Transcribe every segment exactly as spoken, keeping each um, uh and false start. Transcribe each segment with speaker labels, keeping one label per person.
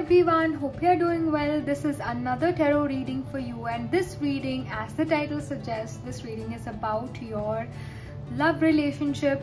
Speaker 1: everyone, hope you are doing well. This is another tarot reading for you, and this reading, as the title suggests, this reading is about your love relationship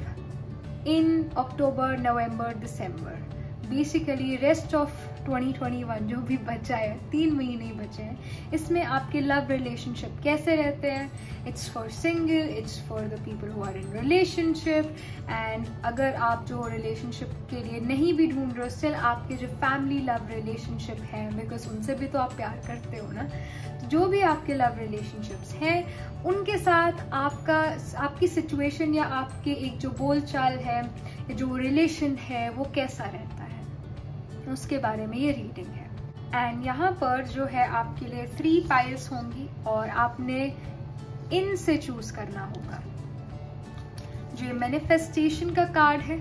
Speaker 1: in October, November, December. Basically rest of twenty twenty-one जो भी बचा है, तीन महीने बचे हैं, इसमें आपके लव रिलेशनशिप कैसे रहते हैं. It's for single, it's for the people who are in relationship, and अगर आप जो रिलेशनशिप के लिए नहीं भी ढूंढ रहे हो, स्टिल आपके जो फैमिली लव रिलेशनशिप है, बिकॉज उनसे भी तो आप प्यार करते हो ना, तो जो भी आपके लव रिलेशनशिप्स हैं उनके साथ आपका आपकी सिचुएशन या आपके एक जो बोलचाल है, जो रिलेशन है, वो कैसा रहता है, उसके बारे में ये रीडिंग है. एंड यहाँ पर जो है आपके लिए थ्री पाइल्स होंगी और आपने इनसे चूज करना होगा. जो ये मैनिफेस्टेशन का कार्ड है,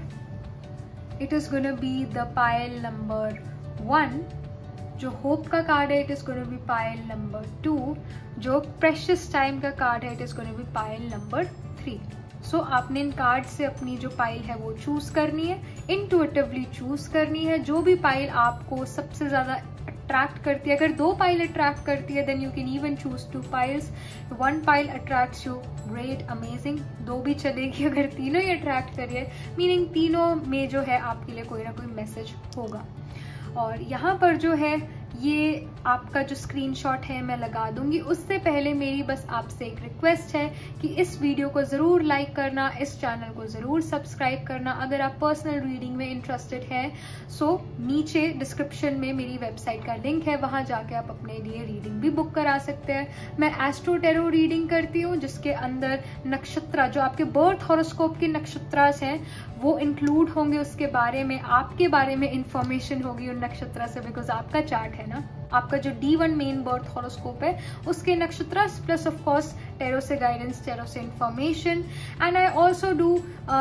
Speaker 1: it is gonna be the pile number one. जो होप का कार्ड है, it is gonna be pile number two. जो प्रेशियस टाइम का कार्ड है, it is gonna be pile number three. So so, आपने इन card से अपनी जो पाइल है वो चूज करनी है, इंटुइटिवली चूज करनी है. जो भी पाइल आपको सबसे ज्यादा अट्रैक्ट करती है, अगर दो पाइल अट्रैक्ट करती है, then you can even choose two piles. One pile attracts you, great, amazing. दो भी चलेगी. अगर तीनों ही अट्रैक्ट करिए, मीनिंग तीनों में जो है आपके लिए कोई ना कोई मैसेज होगा. और यहाँ पर जो है ये आपका जो स्क्रीनशॉट है मैं लगा दूंगी. उससे पहले मेरी बस आपसे एक रिक्वेस्ट है कि इस वीडियो को ज़रूर लाइक करना, इस चैनल को ज़रूर सब्सक्राइब करना. अगर आप पर्सनल रीडिंग में इंटरेस्टेड हैं, सो नीचे डिस्क्रिप्शन में मेरी वेबसाइट का लिंक है, वहां जाके आप अपने लिए रीडिंग भी बुक करा सकते हैं. मैं एस्ट्रो टैरो रीडिंग करती हूँ, जिसके अंदर नक्षत्र, जो आपके बर्थ हॉरोस्कोप के नक्षत्रास हैं, वो इंक्लूड होंगे. उसके बारे में, आपके बारे में इंफॉर्मेशन होगी उन नक्षत्र से, बिकॉज आपका चार्ट है ना, आपका जो D one main birth horoscope है उसके नक्षत्र, प्लस ऑफ कोर्स टैरो से गाइडेंस, टैरो से information. And I also do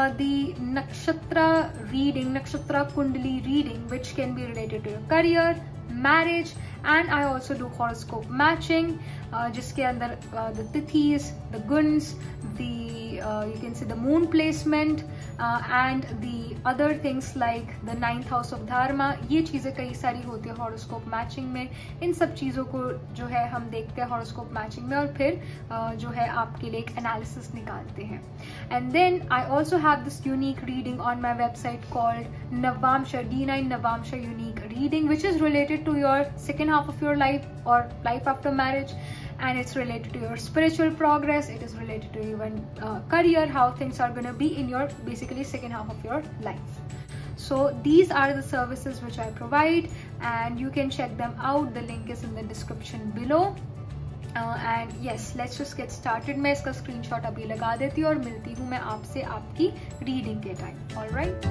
Speaker 1: the nakshatra reading, nakshatra kundli reading, which can be related to your career, marriage, and I also do horoscope matching, जिसके अंदर the तिथीज, the गुन्स, the you can say the moon placement uh, and the other things like the ninth house of dharma. ये चीजें कई सारी होती है हॉरोस्कोप मैचिंग में. इन सब चीजों को जो है हम देखते हैं हॉरोस्कोप मैचिंग में, और फिर uh, जो है आपके लिए एक एनालिसिस निकालते हैं. And then I also have this unique reading on my website called Navamsha, D nine Navamsha unique reading, which is related to your second half of your life और life after marriage. And it's related to your spiritual progress. It is related to even uh, career, how things are going to be in your basically second half of your life. So these are the services which I provide, and you can check them out. The link is in the description below. Uh, and yes, let's just get started. मैं इसका screenshot अभी लगा देती हूँ और मिलती हूँ मैं आपसे आपकी reading के time. All right.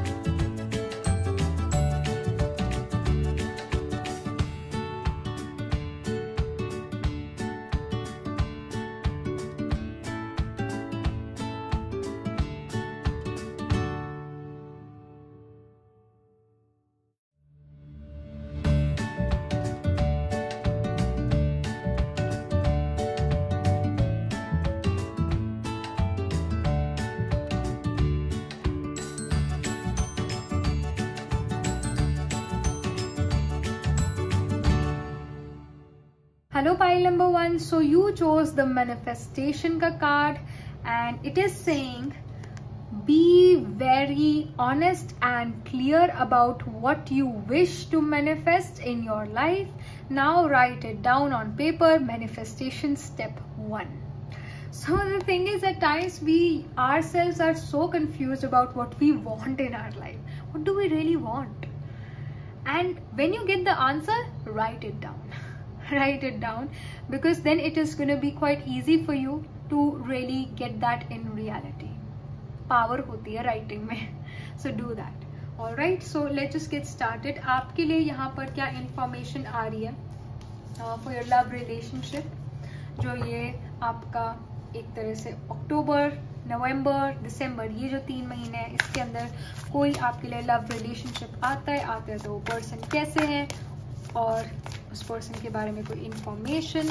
Speaker 1: Hello pile number one. So you chose the manifestation ka card, and it is saying be very honest and clear about what you wish to manifest in your life. Now write it down on paper. Manifestation step one. So the thing is, at times we ourselves are so confused about what we want in our life. What do we really want? And when you get the answer, write it down. Write it down, because then it is going to be quite easy for you to really get that in reality. Power होती है writing में. So do that. All right. So let's just get started. आपके लिए यहाँ पर क्या information आ रही है uh, for your love relationship? जो ये आपका एक तरह से अक्टूबर, नवंबर, दिसंबर, ये जो तीन महीने हैं, इसके अंदर कोई आपके लिए लव रिलेशनशिप आता है आता है तो वो पर्सन कैसे है, और उस पर्सन के बारे में कोई इंफॉर्मेशन,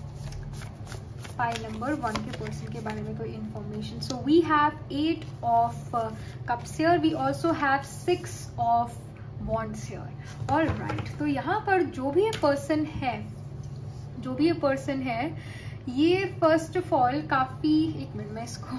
Speaker 1: पाइल नंबर वन के पर्सन के बारे में कोई information. So we have eight of cups here. We also have six of wands here. All right, तो यहाँ पर जो भी ये पर्सन है जो भी ये पर्सन है ये फर्स्ट ऑफ ऑल काफी, एक मिनट मैं इसको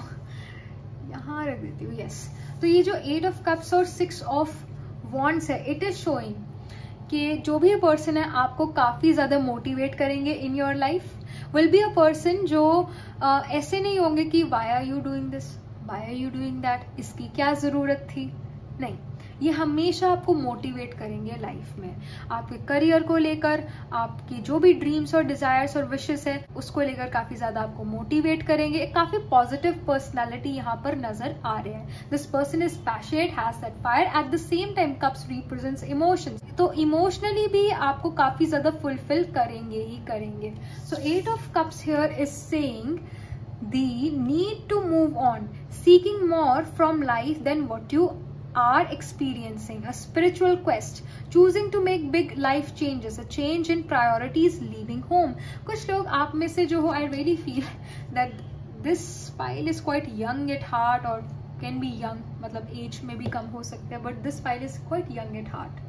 Speaker 1: यहाँ रख देती हूँ, यस। तो ये जो एट ऑफ कप्स और सिक्स ऑफ वॉन्ड्स है, इट इज शोइंग कि जो भी पर्सन है आपको काफी ज्यादा मोटिवेट करेंगे in your life. Will be a person जो uh, ऐसे नहीं होंगे कि why are you doing this, why are you doing that, इसकी क्या जरूरत थी, नहीं, ये हमेशा आपको मोटिवेट करेंगे लाइफ में, आपके करियर को लेकर, आपकी जो भी ड्रीम्स और डिजायर्स और विशेस है उसको लेकर काफी ज्यादा आपको मोटिवेट करेंगे। काफी पॉजिटिव पर्सनालिटी यहाँ पर नजर आ रहे हैं। This person is passionate, has that fire, at the same time cups represents emotions, तो इमोशनली भी आपको काफी ज्यादा फुलफिल करेंगे ही करेंगे। So eight of cups here is saying the need to move on, seeking more from life than what you are experiencing, a spiritual quest, choosing to make big life changes, a change in priorities, leaving home. कुछ लोग आप में से जो हो, I really feel that this file is quite young at heart or can be young, मतलब age में भी कम हो सकते हैं, but this file is quite young at heart,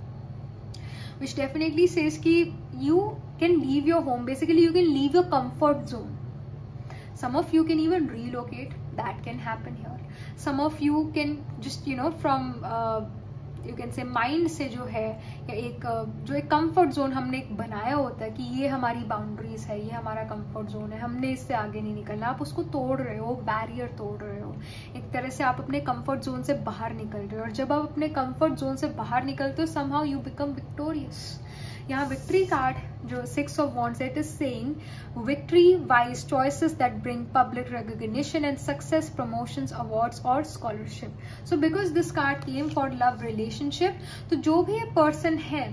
Speaker 1: which definitely says कि you can leave your home, basically you can leave your comfort zone. Some of you can even relocate, that can happen here. Some of you can just, you know, from uh, you can say mind से जो है, या एक जो एक comfort zone हमने एक बनाया होता है कि ये हमारी बाउंड्रीज है, ये हमारा कंफर्ट जोन है, हमने इससे आगे नहीं निकलना, आप उसको तोड़ रहे हो, बैरियर तोड़ रहे हो, एक तरह से आप अपने कंफर्ट जोन से बाहर निकल रहे हो। और जब आप अपने कंफर्ट जोन से बाहर निकलते हो, समहाउ यू बिकम विक्टोरियस। यहाँ विक्ट्री कार्ड जो six of wands, it is saying victory, wise choices that bring public recognition and success, promotions, awards और scholarship. So because this card came for love relationship, तो जो भी ये person है,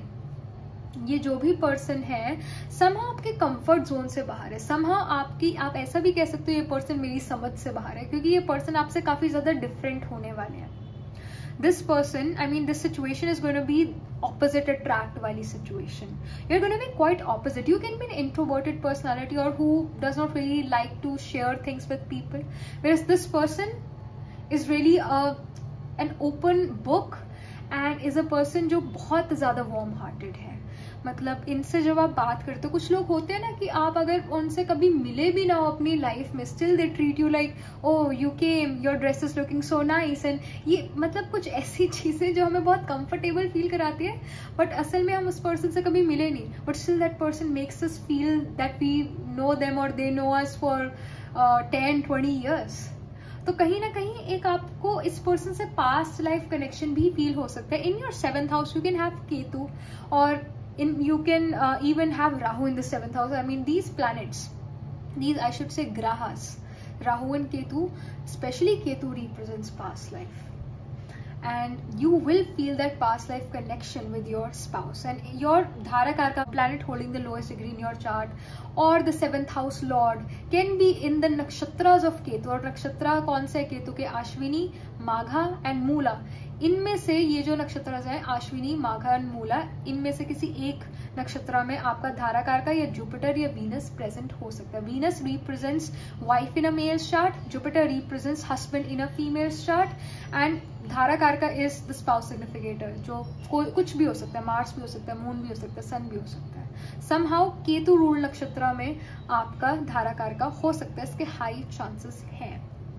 Speaker 1: ये जो भी पर्सन है समहाउ आपके कंफर्ट जोन से बाहर है, समहाउ आपकी, आप ऐसा भी कह सकते हो ये पर्सन मेरी समझ से बाहर है, क्योंकि ये पर्सन आपसे काफी ज्यादा डिफरेंट होने वाले हैं। This person, I mean, this situation is going to be opposite attract wali situation. You're going to be quite opposite. You can be an introverted personality or who does not really like to share things with people, whereas this person is really a an open book and is a person जो बहुत ज़्यादा warm hearted है। मतलब इनसे जब आप बात करते हो, कुछ लोग होते हैं ना कि आप अगर उनसे कभी मिले भी ना हो अपनी लाइफ में, still they treat you like oh you came, your dress is looking so nice, and ये मतलब कुछ ऐसी चीजें जो हमें बहुत कंफर्टेबल फील कराती है, बट असल में हम उस पर्सन से कभी मिले नहीं, but still that person makes us feel that we know them और they know us for ten twenty years. तो कहीं ना कहीं एक आपको इस पर्सन से पास्ट लाइफ कनेक्शन भी फील हो सकता है। In your seventh house you can have Ketu, और in you can uh, even have Rahu in the seventh house. I mean, these planets, these I should say grahas, Rahu and Ketu, especially Ketu represents past life, and you will feel that past life connection with your spouse, and your Dharakarka planet holding the lowest degree in your chart or the seventh house lord can be in the nakshatras of Ketu. और नक्षत्र कौन से केतु के? Ashwini, Magha and Mula. इनमें से ये जो नक्षत्र है अश्विनी, माघा एंड मूला, इनमें से किसी एक नक्षत्र में आपका धाराकार का या जुपिटर या वीनस प्रेजेंट हो सकता है। Venus represents wife in a male chart, Jupiter represents husband in a female chart, and धाराकार का इज द स्पाउस सिग्निफिकेटर, जो कुछ भी हो सकता है, मार्स भी हो सकता है, मून भी हो सकता है, सन भी हो सकता है। समहाउ केतु रूल नक्षत्र में आपका धाराकार का हो सकता है, इसके हाई चांसेस हैं।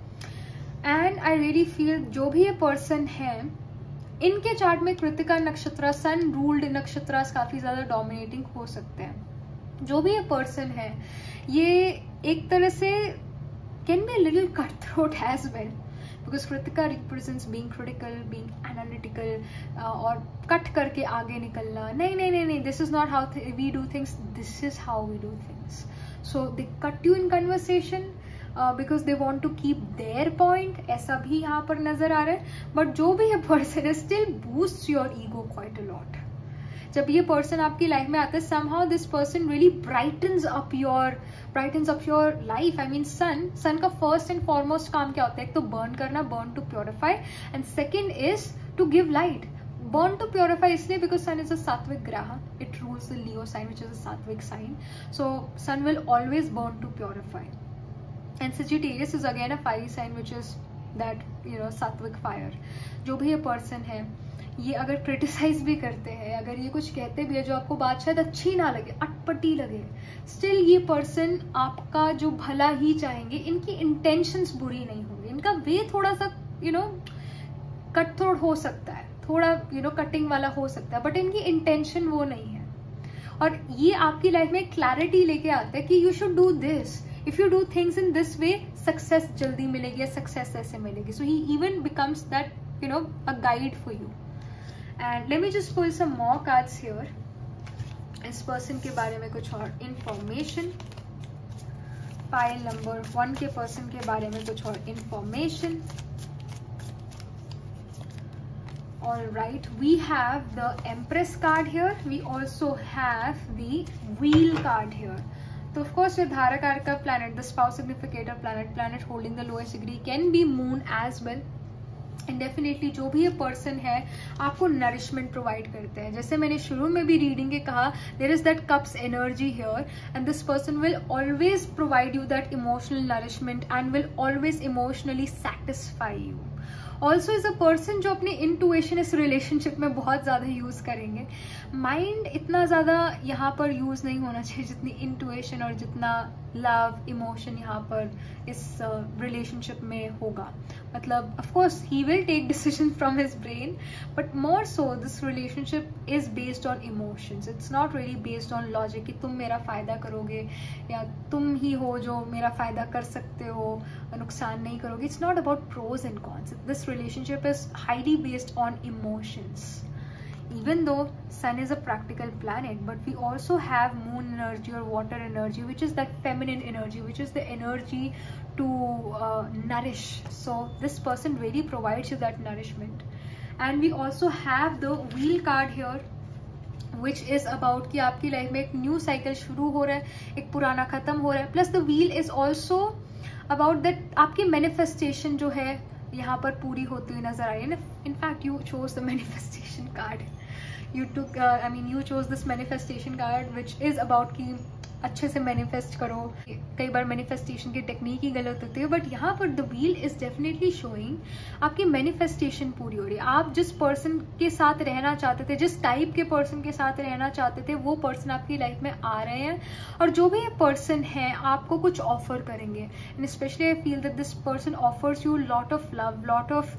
Speaker 1: एंड आई रियली फील जो भी ये पर्सन है इनके चार्ट में कृतिका नक्षत्र, सन रूल्ड नक्षत्र काफी ज्यादा डोमिनेटिंग हो सकते हैं। जो भी ये पर्सन है ये एक तरह से can be little cut throat as well, because Krittika represents being critical, being analytical, और कट करके आगे निकलना। नहीं नहीं नहीं नहीं, this is not how we do things, this is how we do things. So they cut you in conversation because they want to keep their point, ऐसा भी यहाँ पर नजर आ रहा है। बट जो भी ये पर्सन है still boost your ego quite a lot. जब ये पर्सन आपकी लाइफ में आता है, somehow this person really brightens up your brightens up your life. I mean sun sun का फर्स्ट एंड फॉरमोस्ट काम क्या होता है? एक तो बर्न करना, burn to purify, and second is to give light. Born to purify इसलिए because sun is a sattvic graha, it rules the Leo sign which is a sattvic sign, so sun will always burn to purify. And Sagittarius is again a fiery sign which is that, you know, sattvic fire. जो भी ये person है ये अगर criticise भी करते हैं, अगर ये कुछ कहते भी है जो आपको बात शायद अच्छी ना लगे, अटपटी लगे, स्टिल ये पर्सन आपका जो भला ही चाहेंगे. इनकी इंटेंशंस बुरी नहीं होंगी. इनका वे थोड़ा सा यू नो कट थ्रोट हो सकता है, थोड़ा यू नो कटिंग वाला हो सकता है, बट इनकी इंटेंशन वो नहीं है. और ये आपकी लाइफ में क्लैरिटी लेके आता है कि you should do this. If you do things in this way, success जल्दी मिलेगी या सक्सेस ऐसे मिलेगी. So he even becomes that you know a guide for you. And let me just pull some more cards here. इस person के बारे में कुछ और इंफॉर्मेशन. पाइल नंबर वन के पर्सन के बारे में कुछ और information. All right, we have the Empress card here. We also have the Wheel card here. So of course, with Dharakarka planet, the spouse significator planet, planet holding the lowest degree can be Moon as well. And definitely जो भी ये person है आपको nourishment provide करते हैं. जैसे मैंने शुरू में भी रीडिंग के कहा, there is that cups energy here and this person will always provide you that emotional nourishment and will always emotionally satisfy you. Also is a person जो अपनी इंटुएशन इस रिलेशनशिप में बहुत ज़्यादा यूज़ करेंगे. माइंड इतना ज़्यादा यहाँ पर यूज़ नहीं होना चाहिए जितनी इंटुएशन और जितना लव इमोशन यहाँ पर इस रिलेशनशिप uh, में होगा. मतलब of course he will take decision from his brain, but more so this relationship is based on emotions. It's not really based on logic कि तुम मेरा फ़ायदा करोगे या तुम ही हो जो मेरा फ़ायदा कर सकते हो, नुकसान नहीं करोगे. It's not about pros and cons. This relationship is highly based on emotions. Even though sun is a practical planet, but we also have moon energy or water energy, which is that feminine energy, which is the energy to uh, nourish. So this person really provides you that nourishment. And we also have the Wheel card here, which is about कि आपकी life में एक new cycle शुरू हो रहा है, एक पुराना खत्म हो रहा है. Plus the wheel is also about that आपकी मैनिफेस्टेशन जो है यहाँ पर पूरी होती हुई नजर आ रही है. In fact you chose the manifestation card. You took I mean you chose this manifestation card which is about कि अच्छे से मैनिफेस्ट करो. कई बार मैनिफेस्टेशन की टेक्निक ही गलत होती है, बट यहाँ पर the wheel is definitely showing आपकी मैनिफेस्टेशन पूरी हो रही है. आप जिस पर्सन के साथ रहना चाहते थे, जिस टाइप के पर्सन के साथ रहना चाहते थे, वो पर्सन आपकी लाइफ में आ रहे हैं. और जो भी ये पर्सन है आपको कुछ ऑफर करेंगे. And specially I feel that this person offers you lot of love, lot of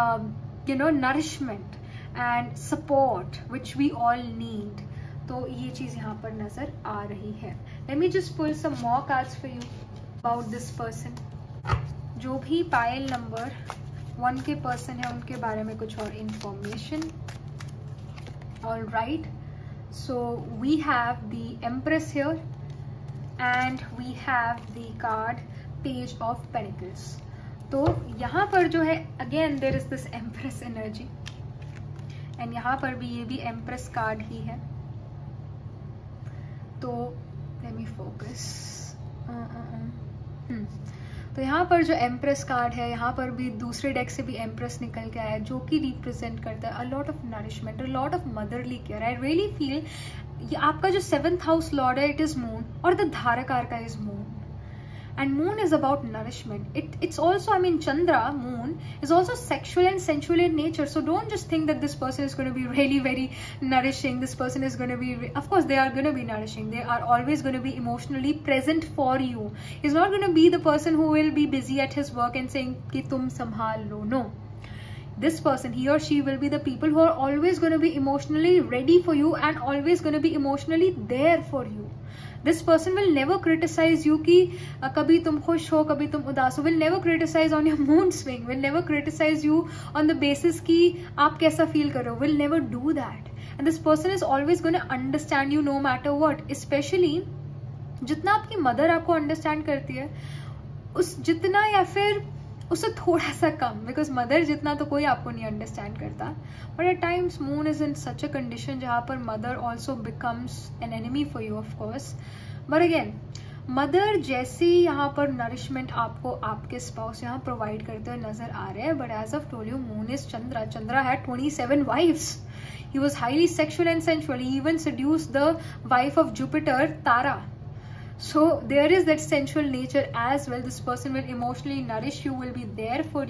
Speaker 1: you know nourishment and support which we all need. तो ये चीज यहाँ पर नजर आ रही है. Let me just pull some more cards for you about this person. जो भी पायल नंबर वन के पर्सन है उनके बारे में कुछ और information. All right, so we have the empress here and we have the card page of pentacles. तो यहाँ पर जो है again there is this empress energy and यहाँ पर भी ये भी एम्प्रेस कार्ड ही है. तो लेट मी फोकस. तो यहाँ पर जो एम्प्रेस कार्ड है, यहाँ पर भी दूसरे डेक से भी एम्प्रेस निकल के आया है, जो कि रिप्रेजेंट करता है a lot of nourishment, a lot of motherly care. I really feel ये आपका जो सेवंथ हाउस लॉर्ड है इट इज मून और द धारकार का is moon. And moon is about nourishment. It, it's also, I mean, Chandra, moon, is also sexual and sensual in nature. So don't just think that this person is going to be really very nourishing. This person is going to be, of course, they are going to be nourishing. They are always going to be emotionally present for you. He's not going to be the person who will be busy at his work and saying, ki tum sambhal lo. No. This person, he or she will be the people who are always going to be emotionally ready for you and always going to be emotionally there for you. This person will never criticize you कि कभी तुम खुश हो कभी तुम उदास हो. Will never criticize on your mood swing. Will never criticize you on the basis कि आप कैसा feel कर रहे हो. Will never do that. And this person is always going to understand you no matter what. Especially जितना आपकी mother आपको understand करती है उस जितना या फिर उससे थोड़ा सा कम, बिकॉज मदर जितना तो कोई आपको नहीं अंडरस्टैंड करता. But at times moon is in such a condition जहाँ पर mother also becomes an enemy for you of course. But again mother जैसी यहाँ पर नरिशमेंट आपको आपके स्पाउस यहाँ प्रोवाइड करते हुए नजर आ रहे हैं. But as of told you moon is Chandra. Chandra had twenty-seven wives. He was highly sexual and sensual. He even seduced the wife of Jupiter, Tara. So there is that sensual nature as well. This person will emotionally nourish you, will be there for you.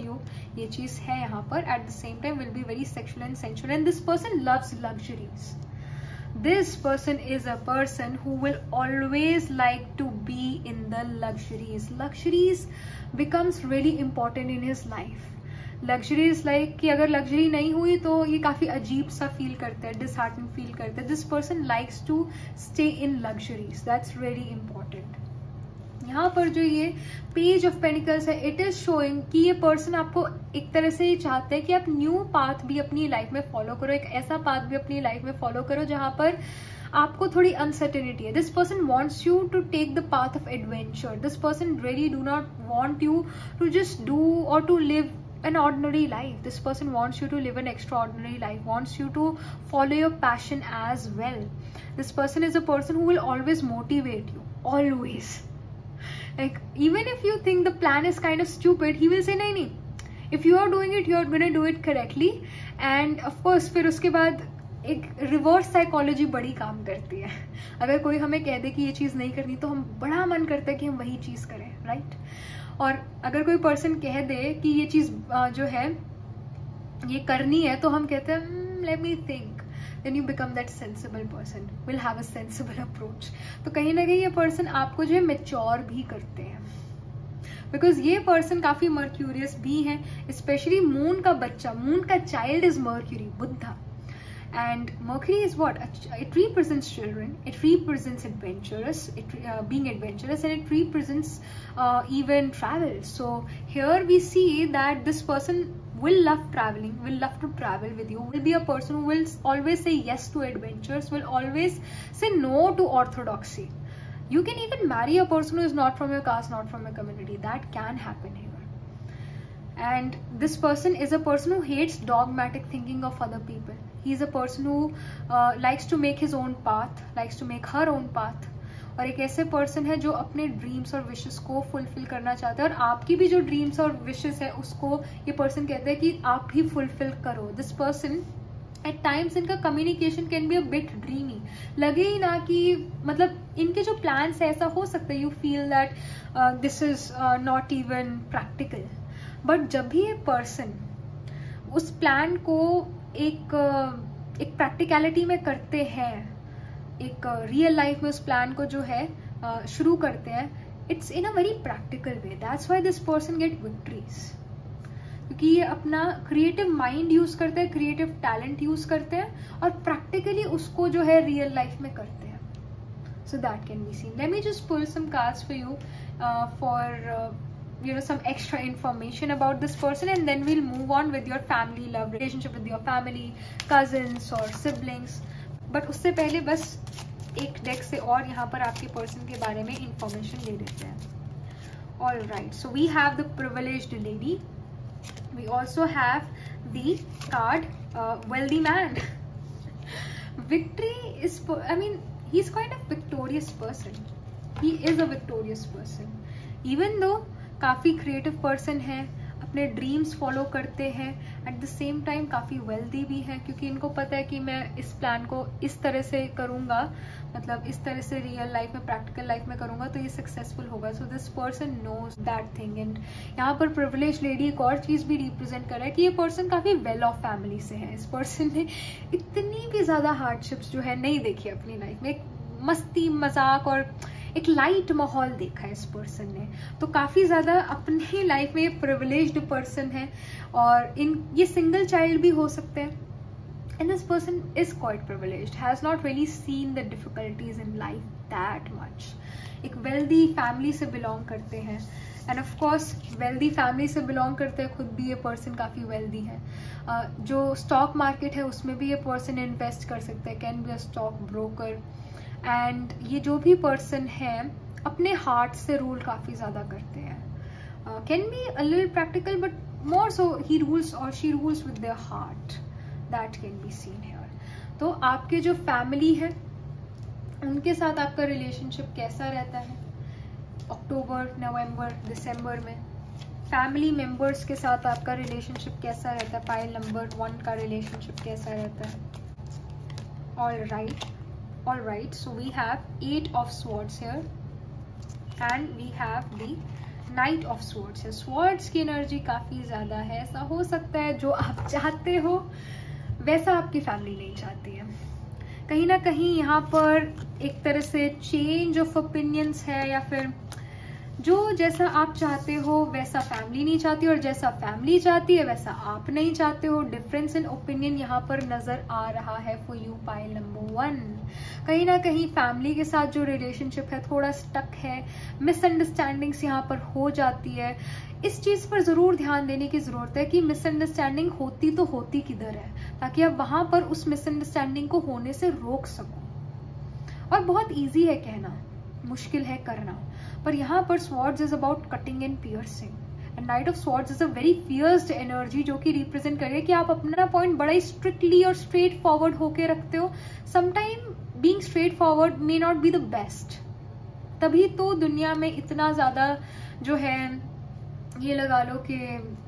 Speaker 1: ये चीज है यहाँ पर. At the same time will be very sexual and sensual and this person loves luxuries. This person is a person who will always like to be in the luxuries. Luxuries becomes really important in his life. Luxuries like कि अगर luxury नहीं हुई तो ये काफी अजीब सा feel करते हैं, disheartened फील करते हैं. This person likes to stay in luxuries. That's really important. यहाँ पर जो ये पेज ऑफ पेनिकल्स है, इट इज शोइंग कि ये पर्सन आपको एक तरह से चाहते हैं कि आप न्यू पाथ भी अपनी लाइफ में फॉलो करो, एक ऐसा पाथ भी अपनी लाइफ में फॉलो करो जहां पर आपको थोड़ी अनसर्टेनिटी है. This person wants you to take the path of adventure. This person really do not want you to just do or to live an ordinary life. This person wants you to live an extraordinary life, wants you to follow your passion as well. This person is a person who will always motivate you, always. Like even if you think the plan is kind of stupid, he will say nahi nahi, if you are doing it, you are going to do it correctly. And of course फिर उसके बाद एक reverse psychology बड़ी काम करती है. अगर कोई हमें कह दे कि ये चीज नहीं करनी तो हम बड़ा मन करता है कि हम वही चीज करें, राइट. और अगर कोई पर्सन कह दे कि ये चीज जो है ये करनी है तो हम कहते हैं let me think. Then you become that sensible person, will have a sensible approach. तो कहीं ना कहीं ये पर्सन आपको जो है मेच्योर भी करते हैं, बिकॉज ये पर्सन काफी मर्क्यूरियस भी है. स्पेशली मून का बच्चा, मून का child is Mercury, Budha. And Mercury is what? It represents children, it represents adventurous, it uh, being adventurous, and it represents uh, even travel. So here we see that this person will love traveling, will love to travel with you, will be a person who will always say yes to adventures, will always say no to orthodoxy. You can even marry a person who is not from your caste, not from your community. That can happen here. And this person is a person who hates dogmatic thinking of other people. He is a person who uh, likes to make his own path, likes to make her own path. और एक ऐसे person है जो अपने dreams और wishes को fulfil करना चाहता है, और आपकी भी जो ड्रीम्स और विशेस है उसको ये पर्सन कहते हैं कि आप भी फुलफिल करो. दिस पर्सन एट टाइम्स इनका communication can be a bit dreamy. लगे ही ना कि मतलब इनके जो प्लान्स है ऐसा हो सकता है you feel that this is not even practical. But जब भी ये पर्सन उस प्लान को एक एक प्रैक्टिकलिटी में करते हैं, एक रियल लाइफ में उस प्लान को जो है शुरू करते हैं, it's in a very practical way. That's why this person get victories, क्योंकि ये अपना क्रिएटिव माइंड यूज करते हैं, क्रिएटिव टैलेंट यूज करते हैं और प्रैक्टिकली उसको जो है रियल लाइफ में करते हैं. So that can be seen. Let me just pull some cards for you for you know some extra information about this person, and then we'll move on with your family, love relationship with your family, cousins or siblings. but उससे पहले बस एक deck से और यहाँ पर आपके person के बारे में इंफॉर्मेशन ले लेते हैं. all right, so we have the privileged lady, we also have the card uh, wealthy man. victory is, I mean, he's quite a victorious person. he is a victorious person, even though काफी creative person है, अपने dreams follow करते हैं, at the same time काफी wealthy भी है, क्योंकि इनको पता है कि मैं इस प्लान को इस तरह से करूंगा, मतलब इस तरह से रियल लाइफ में, प्रैक्टिकल लाइफ में करूंगा तो ये सक्सेसफुल होगा. So this person knows that thing. And यहाँ पर प्रिविलेज लेडी एक और चीज भी रिप्रेजेंट कर रहा है कि ये पर्सन काफी वेल ऑफ फैमिली से है. इस पर्सन ने इतनी भी ज्यादा हार्डशिप्स जो है नहीं देखी अपनी लाइफ में. एक मस्ती मजाक और एक लाइट माहौल देखा है इस पर्सन ने, तो काफी ज्यादा अपनी लाइफ में ये प्रिविलेज्ड पर्सन है. और इन ये सिंगल चाइल्ड भी हो सकते हैं. And this person is quite privileged, has not really seen the difficulties in life that much. एक वेल्दी फैमिली से बिलोंग करते हैं, and of course wealthy family से बिलोंग करते हैं, खुद भी ये पर्सन काफी वेल्दी है. uh, जो स्टॉक मार्केट है उसमें भी ये पर्सन इन्वेस्ट कर सकते हैं, can be a stock broker. And ये जो भी पर्सन है अपने हार्ट से रूल काफी ज्यादा करते हैं. Can be a little practical but more so he rules or she rules with their heart. That can be seen here. तो आपके जो फैमिली है उनके साथ आपका रिलेशनशिप कैसा रहता है अक्टूबर, नवंबर, दिसंबर में? फैमिली मेंबर्स के साथ आपका रिलेशनशिप कैसा रहता है? पाइल नंबर वन का रिलेशनशिप कैसा रहता है? All right. All right, so we have eight of swords here, and we have the knight of swords है। स्वॉर्ड्स की एनर्जी काफी ज्यादा है। ऐसा हो सकता है जो आप चाहते हो वैसा आपकी फैमिली नहीं चाहती है। कहीं ना कहीं यहाँ पर एक तरह से चेंज ऑफ ओपिनियंस है, या फिर जो जैसा आप चाहते हो वैसा फैमिली नहीं चाहती, और जैसा फैमिली चाहती है वैसा आप नहीं चाहते हो। डिफरेंस इन ओपिनियन यहाँ पर नजर आ रहा है for you pile number one. कहीं ना कहीं फैमिली के साथ जो रिलेशनशिप है थोड़ा स्टक है, मिसअंडरस्टैंडिंग्स यहाँ पर हो जाती है। इस चीज पर जरूर ध्यान देने की जरूरत है कि मिसअंडरस्टैंडिंग होती तो होती किधर है, ताकि आप वहां पर उस मिसअंडरस्टैंडिंग को होने से रोक सको। और बहुत ईजी है कहना, मुश्किल है करना। पर यहाँ पर swords is about cutting and piercing, and knight of swords is a very fierce energy, जो कि रिप्रेजेंट कर रही है कि आप अपना पॉइंट बड़ा ही स्ट्रिक्टली और स्ट्रेट फॉरवर्ड होके रखते हो। Sometime being straightforward may not be the best, तभी तो दुनिया में इतना ज्यादा जो है ये लगा लो कि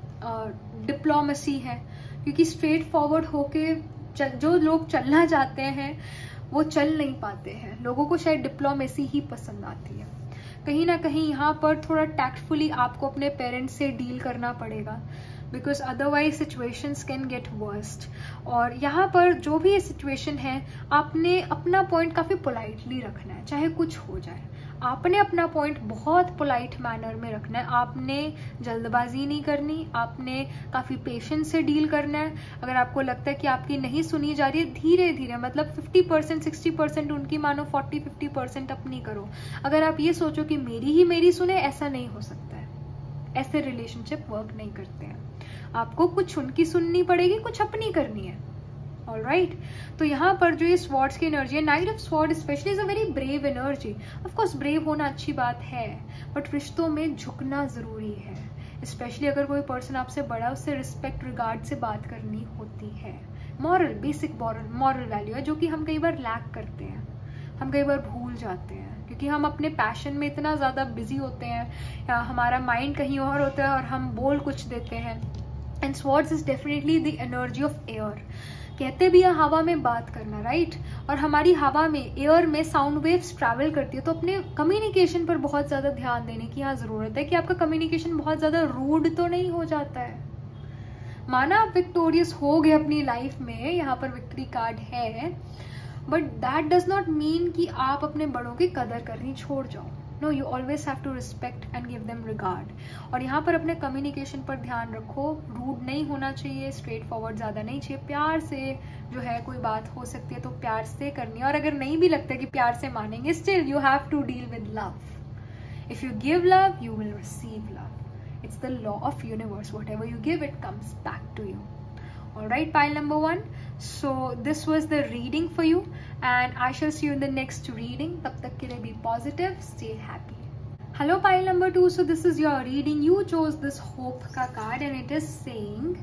Speaker 1: डिप्लोमेसी है, क्योंकि स्ट्रेट फॉरवर्ड होके जो लोग चलना चाहते हैं वो चल नहीं पाते हैं। लोगों को शायद डिप्लोमेसी ही पसंद आती है। कहीं ना कहीं यहाँ पर थोड़ा टैक्टफुली आपको अपने पेरेंट्स से डील करना पड़ेगा, because otherwise situations can get worst. और यहाँ पर जो भी ये सिचुएशन है, आपने अपना पॉइंट काफी पोलाइटली रखना है, चाहे कुछ हो जाए। आपने अपना पॉइंट बहुत पोलाइट मैनर में रखना है। आपने जल्दबाजी नहीं करनी, आपने काफी पेशेंस से डील करना है। अगर आपको लगता है कि आपकी नहीं सुनी जा रही है, धीरे धीरे, मतलब फिफ्टी परसेंट सिक्सटी परसेंट उनकी मानो, फोर्टी फिफ्टी परसेंट अपनी करो। अगर आप ये सोचो कि मेरी ही मेरी सुने, ऐसा नहीं हो सकता है। ऐसे रिलेशनशिप वर्क नहीं करते हैं। आपको कुछ उनकी सुननी पड़ेगी, कुछ अपनी करनी है। Alright right? तो यहाँ पर जो ये स्वॉर्ड्स की एनर्जी है, knight of sword specially is a very brave energy. Of course brave होना अच्छी बात है, बट रिश्तों में झुकना जरूरी है। स्पेशली अगर कोई पर्सन आपसे बड़ा, उससे रिस्पेक्ट रिगार्ड से बात करनी होती है। Moral, basic moral moral value है, जो कि हम कई बार लैक करते हैं, हम कई बार भूल जाते हैं, क्योंकि हम अपने पैशन में इतना ज्यादा बिजी होते हैं, या हमारा माइंड कहीं और होता है और हम बोल कुछ देते हैं। And swords is definitely the energy of air. कहते भी है हवा में बात करना, राइट? और हमारी हवा में, एयर में साउंड वेव्स ट्रैवल करती है, तो अपने कम्युनिकेशन पर बहुत ज्यादा ध्यान देने की यहाँ जरूरत है कि आपका कम्युनिकेशन बहुत ज्यादा रूड तो नहीं हो जाता है। माना आप विक्टोरियस हो गए अपनी लाइफ में, यहाँ पर विक्ट्री कार्ड है, but that does not mean कि आप अपने बड़ों की कदर करनी छोड़ जाओ। No, you always have to respect and give them regard. और यहाँ पर अपने कम्युनिकेशन पर ध्यान रखो, रूड नहीं होना चाहिए, स्ट्रेट फॉरवर्ड ज्यादा नहीं चाहिए। प्यार से जो है कोई बात हो सकती है तो प्यार से करनी है, और अगर नहीं भी लगता कि प्यार से मानेंगे, still you have to deal with love. If you give love, you will receive love. It's the law of universe, whatever you give it comes back to you. Alright, pile number one. So this was the reading for you, and I shall see you in the next reading. Tab tak ke liye be positive, stay happy. Hello, pile number two. So this is your reading. You chose this hope ka card, and it is saying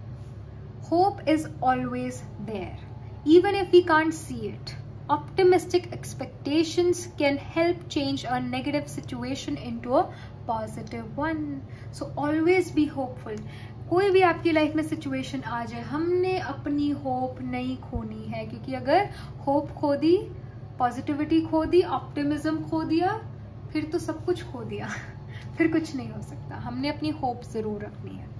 Speaker 1: hope is always there, even if we can't see it. Optimistic expectations can help change a negative situation into a positive one. So always be hopeful. कोई भी आपकी life में situation आ जाए, हमने अपनी hope नहीं खोनी है, क्योंकि अगर होप खो दी, पॉजिटिविटी खो दी, ऑप्टिमिज्म खो दिया, फिर तो सब कुछ खो दिया फिर कुछ नहीं हो सकता। हमने अपनी होप जरूर रखनी है।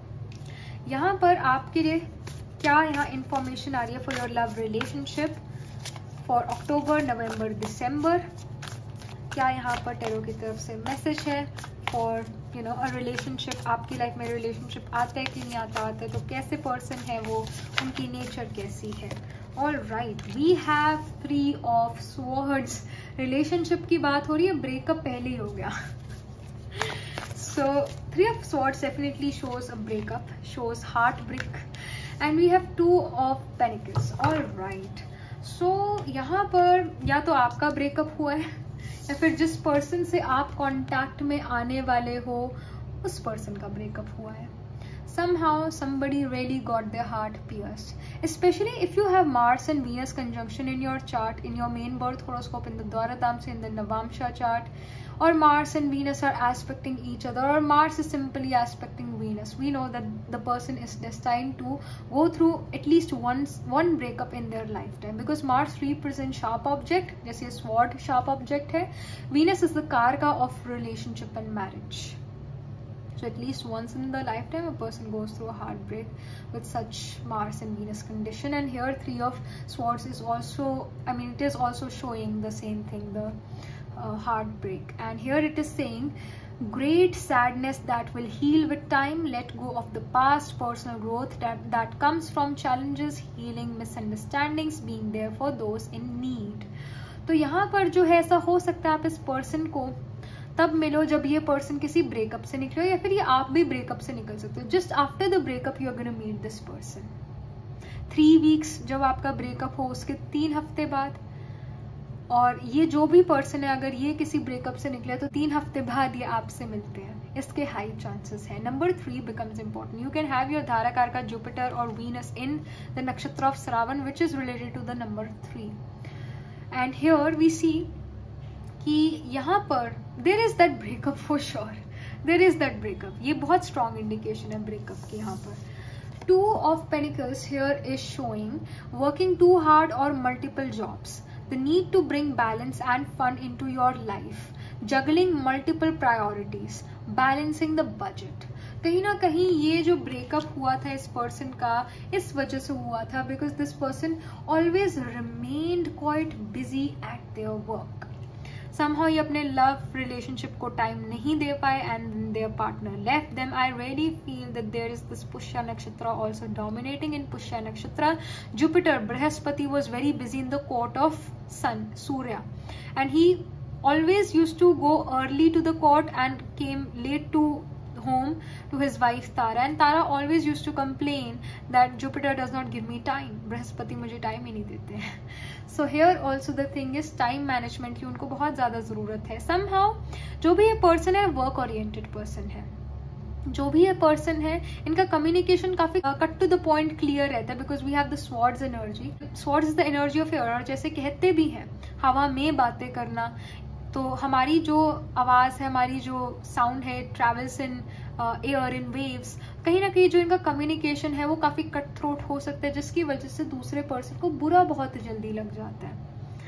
Speaker 1: यहाँ पर आपके लिए क्या यहाँ इंफॉर्मेशन आ रही है for your love relationship for October, November, December? क्या यहाँ पर टेरो की तरफ से मैसेज है for you know a relationship? आपकी लाइफ में रिलेशनशिप आता है कि नहीं आता, आता है तो कैसे पर्सन है वो, उनकी नेचर कैसी है? All right, we have three of swords. Relationship की बात हो रही है, ब्रेकअप पहले ही हो गया so three of swords definitely shows a breakup, shows heartbreak, and we have two of pentacles. All right, so यहाँ पर या तो आपका ब्रेकअप हुआ है, या फिर जिस पर्सन से आप कांटेक्ट में आने वाले हो उस पर्सन का ब्रेकअप हुआ है। Somehow somebody really got their heart pierced, especially if you have Mars and Venus conjunction in your chart, in your main birth horoscope, in the Dwaradamsa, in the Navamsha chart, or Mars and Venus are aspecting each other, or Mars is simply aspecting Venus. We know that the person is destined to go through at least once one breakup in their lifetime, because Mars represents sharp object, जैसे sword sharp object है, Venus is the karka of relationship and marriage. So at least once in the lifetime a person goes through a heartbreak with such Mars and Venus condition. And here Three of Swords is also, I mean, it is also showing the same thing, the uh, heartbreak. And here it is saying great sadness that will heal with time. Let go of the past. Personal growth that that comes from challenges, healing, misunderstandings, being there for those in need. तो यहाँ पर जो है ऐसा हो सकता है आप इस पर्सन को तब मिलो जब ये पर्सन किसी ब्रेकअप से निकले, या फिर ये आप भी ब्रेकअप से निकल सकते हो. Just after the breakup you are gonna meet this person. Three weeks जब आपका ब्रेकअप हो उसके तीन हफ्ते बाद, और ये जो भी पर्सन है अगर ये किसी ब्रेकअप से निकले तो तीन हफ्ते बाद ये आपसे मिलते हैं, इसके हाई चांसेस है. Number three becomes important. You can have your धाराकार का जुपिटर और Venus in the nakshatra of Shravan which is related to the number three. And here we see कि यहाँ पर there is that breakup for sure, there is that breakup. ये बहुत strong indication है breakup की. यहाँ पर two of pentacles here is showing working too hard और multiple jobs, the need to bring balance and fun into your life, juggling multiple priorities, balancing the budget. कहीं ना कहीं ये जो ब्रेकअप हुआ था इस पर्सन का इस वजह से हुआ था because this person always remained quite busy at their work. somehow ये अपने लव रिलेशनशिप को टाइम नहीं दे पाए and their partner left them. I really feel that there is this Pushya nakshatra also dominating in Pushya nakshatra. Jupiter Brihaspati was very busy in the court of sun Surya, and he always used to go early to the court and came late to home to his wife Tara, and Tara always used to complain that Jupiter does not give me time, Brihaspati मुझे time ही नहीं देते हैं. So here also the thing is time management की उनको बहुत ज्यादा जरूरत है. Somehow जो भी ये पर्सन है वर्क ओरिएंटेड पर्सन है, जो भी ये पर्सन है इनका कम्युनिकेशन काफी cut to the point clear रहता है because we have the swords energy. Swords is the energy of air, और जैसे कहते भी हैं हवा में बातें करना, तो हमारी जो आवाज़ है, हमारी जो साउंड है, travels in air in waves. कहीं ना कहीं जो इनका कम्युनिकेशन है वो काफ़ी कट थ्रोट हो सकता है जिसकी वजह से दूसरे पर्सन को बुरा बहुत जल्दी लग जाता है.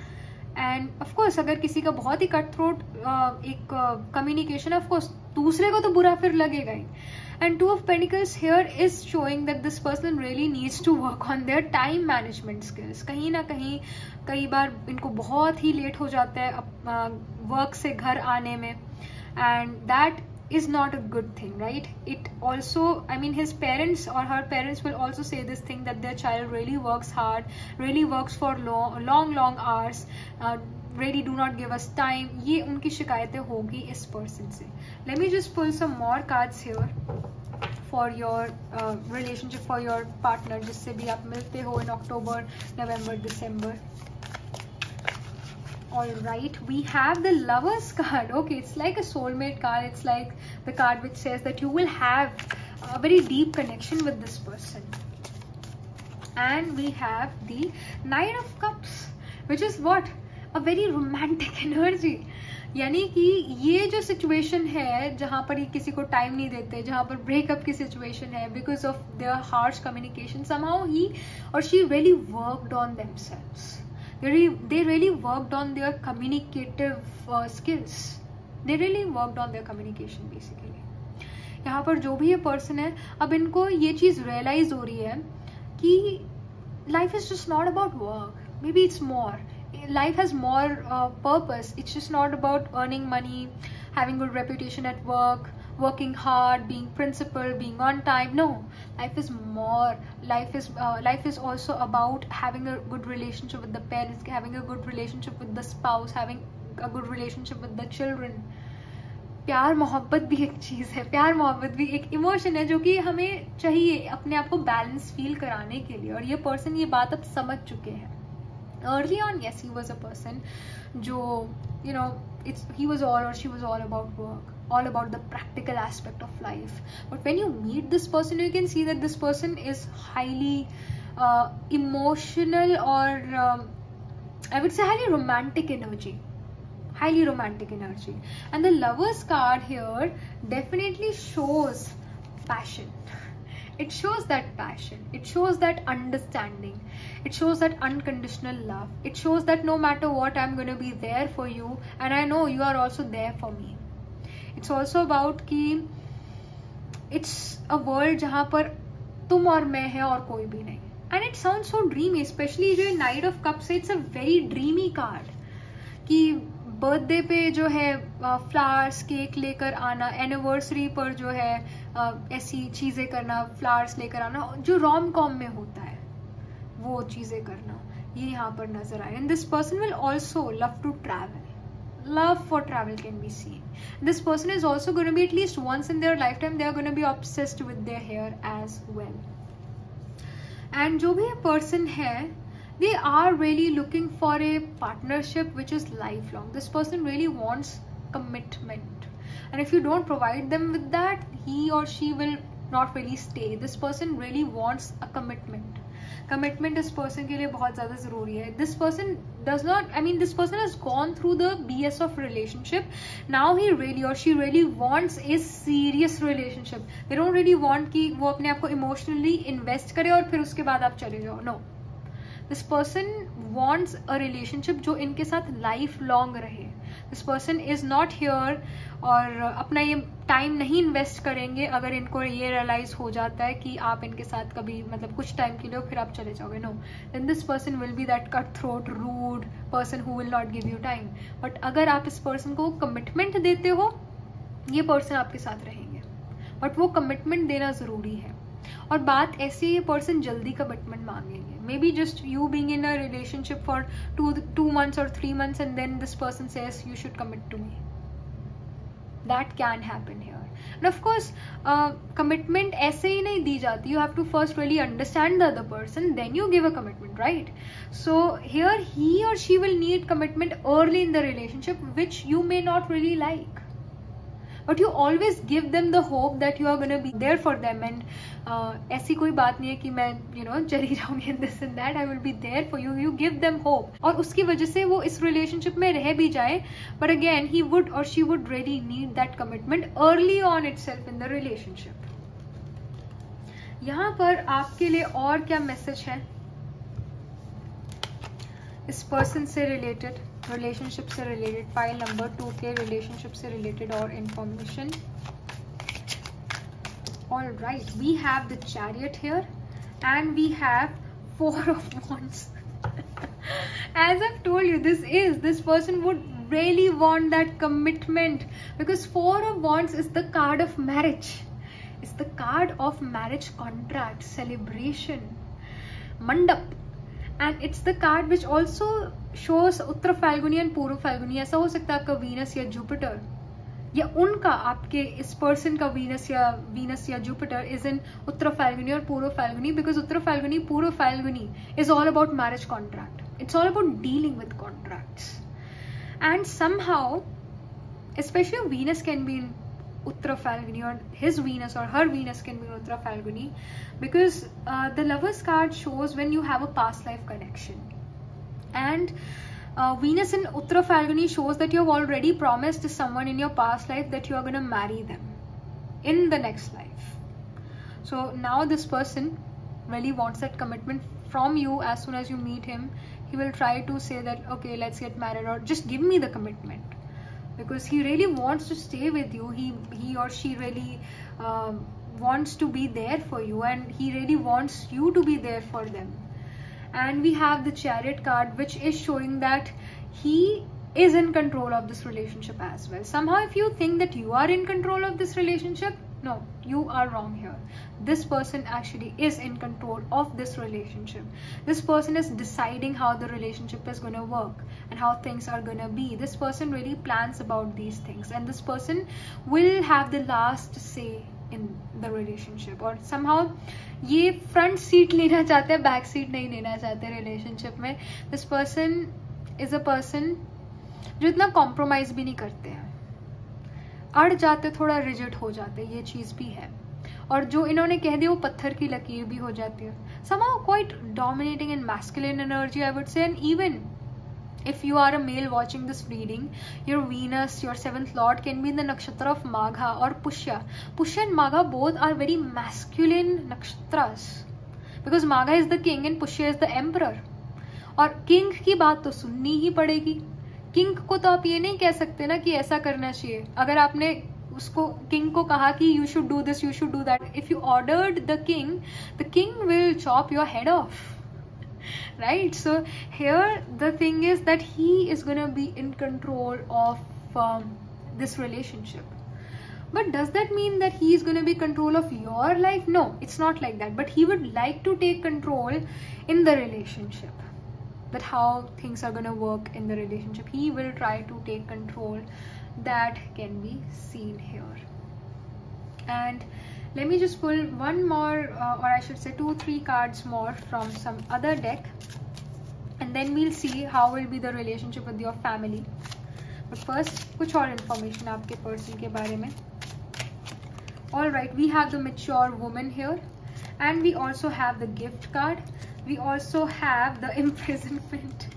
Speaker 1: एंड ऑफकोर्स अगर किसी का बहुत ही कट थ्रोट एक कम्युनिकेशन uh, ऑफकोर्स दूसरे को तो बुरा फिर लगेगा ही. And Two of Pentacles here is showing that this person really needs to work on their time management skills. कहीं ना कहीं कई बार इनको बहुत ही लेट हो जाता है वर्क uh, से घर आने में, and that is not a good thing, right? It also, I mean, his parents or her parents will also say this thing that their child really works hard, really works for long, long, long hours, uh, really do not give us time. ये उनकी शिकायतें होगी इस person से. Let me just pull some more cards here for your uh, relationship, for your partner जिससे भी आप मिलते हो in October, November, December. All right, we have the Lovers card. Okay, it's like a soulmate card. It's like the card which says that you will have a very deep connection with this person. And we have the Nine of Cups, which is what? A very romantic energy. यानी कि ये जो situation है जहाँ पर ये किसी को टाइम नहीं देते, जहाँ पर ब्रेकअप की सिचुएशन है because of their harsh communication, somehow he or she really worked on themselves. They really, they really worked on their communicative uh, skills. They really worked on their communication basically. यहाँ पर जो भी ये person है अब इनको ये चीज़ realise हो रही है कि life is just not about work. Maybe it's more. Life has more uh, purpose. It's just not about earning money, having good reputation at work, working hard, being principled, being on time. No, life is more. Life is uh, life is also about having a good relationship with the parents, having a good relationship with the spouse, having a good relationship with the children. प्यार मोहब्बत भी एक चीज़ है, प्यार मोहब्बत भी एक emotion है जो कि हमें चाहिए अपने आप को बैलेंस फील कराने के लिए, और ये पर्सन ये बात अब समझ चुके हैं. Early on, yes, he was a person जो you know it's he was all or she was all about work, all about the practical aspect of life. But when you meet this person, you can see that this person is highly uh, emotional, or um, I would say highly romantic energy. Highly romantic energy. And the Lovers card here definitely shows passion. It shows that passion. It shows that understanding. It shows that unconditional love. It shows that no matter what, I'm going to be there for you, and I know you are also there for me. It's also about कि it's a world जहां पर तुम और मैं है और कोई भी नहीं. And it sound so dreamy, specially जो नाइट ऑफ कप्स है, it's a very dreamy card कि बर्थडे पे जो है फ्लावर्स केक लेकर आना, एनिवर्सरी पर जो है ऐसी चीजें करना, फ्लावर्स लेकर आना, जो रोम कॉम में होता है वो चीजें करना, ये यहाँ पर नजर आए. And this person will also love to travel. Love for travel can be seen. This person is also going to be, at least once in their lifetime, they are going to be obsessed with their hair as well. And जो भी ये person है, they are really looking for a partnership which is lifelong. This person really wants commitment, and if you don't provide them with that, he or she will not really stay. This person really wants a commitment. Commitment इस person के लिए बहुत ज़्यादा ज़रूरी है. This person does not, I mean, this person has gone through the B S of relationship. Now he really or she really wants a serious relationship. They don't really want कि वो अपने आप को emotionally invest करे और फिर उसके बाद आप चले जाओ. No. This person wants a relationship जो इनके साथ life long रहे. This person is not here और अपना ये टाइम नहीं इन्वेस्ट करेंगे अगर इनको ये रियलाइज हो जाता है कि आप इनके साथ कभी मतलब कुछ टाइम के लिए फिर आप चले जाओगे. No, then this person will be that cut throat rude person who will not give you time. But अगर आप इस पर्सन को कमिटमेंट देते हो, ये पर्सन आपके साथ रहेंगे. बट वो कमिटमेंट देना जरूरी है. और बात ऐसी, ये पर्सन जल्दी कमिटमेंट मांगेंगे. Maybe just you being in a relationship for two two months और three months and then this person says you should commit to me. That can happen here. And of course, uh, commitment ऐसे ही नहीं दी जाती. You have to first really understand the other person, then you give a commitment, right? So here he or she will need commitment early in the relationship, which you may not really like. But you always give them the hope that you are going to be there for them. And uh, ऐसी कोई बात नहीं है कि मैं you know चली जाऊंगी and this and that. I will be there for you. You give them hope. और उसकी वजह से वो इस relationship में रह भी जाए. But again, he would or she would really need that commitment early on itself in the relationship. यहाँ पर आपके लिए और क्या मैसेज है इस पर्सन से रिलेटेड, रिलेशनशिप से रिलेटेड, फाइल नंबर टू के रिलेशनशिप से रिलेटेड और information. All right, we have the chariot here and we have four of wands. As I've told you, this is this person would really want that commitment, because four of wands is the card of marriage. It's the card of marriage contract, celebration, mandap. And it's the card which also shows Uttara Phalguni and Purva Falguni. ऐसा हो सकता है आपका Venus या Jupiter या उनका, आपके इस पर्सन का वीनस या वीनस या Jupiter is in Uttara Phalguni और Purva Phalguni, because Uttara Phalguni Purva Phalguni is all about marriage contract. It's all about dealing with contracts. And somehow especially Venus can be in Uttara Falguni, or his Venus or her Venus can be in Uttara Falguni, because uh, the Lovers card shows when you have a past life connection, and uh, Venus in Uttara Falguni shows that you have already promised someone in your past life that you are going to marry them in the next life. So now this person really wants that commitment from you. As soon as you meet him, he will try to say that okay, let's get married, or just give me the commitment, because he really wants to stay with you. He he or she really uh, wants to be there for you, and he really wants you to be there for them. And we have the Chariot card, which is showing that he is in control of this relationship as well. Somehow if you think that you are in control of this relationship, no, you are wrong here. This person actually is in control of this relationship. This person is deciding how the relationship is going to work and how things are going to be. This person really plans about these things, and this person will have the last say in the relationship. और somehow ये front seat लेना चाहते हैं, back seat नहीं लेना चाहते relationship में. This person is a person जो इतना compromise भी नहीं करते हैं, अड़ जाते, थोड़ा रिजिड हो जाते, ये चीज भी है. और जो इन्होंने कह दिया वो पत्थर की लकीर भी हो जाती है. somehow quite dominating in masculine energy, I would say. And even if you are a male watching this reading, your Venus, your seventh lord can be in the nakshatra of Magha or Pushya. Pushya and Magha both are very masculine nakshatras, because Magha is the king and Pushya is the emperor. और king की बात तो सुननी ही पड़ेगी. King को तो आप ये नहीं कह सकते ना कि ऐसा करना चाहिए. अगर आपने उसको किंग को कहा कि you should do this, you should do that, if you ordered the king, the king will chop your head off, right? So here the thing is that he is going to be in control of um, this relationship. But does that mean that he is going to be control of your life? No, it's not like that. But he would like to take control in the relationship, that how things are going to work in the relationship. He will try to take control. That can be seen here. And let me just pull one more, uh, or I should say two, three cards more from some other deck, and then we'll see how will be the relationship with your family. But first, कुछ और information आपके person के बारे में. All right, we have the mature woman here, and we also have the gift card. We also have the imprisonment.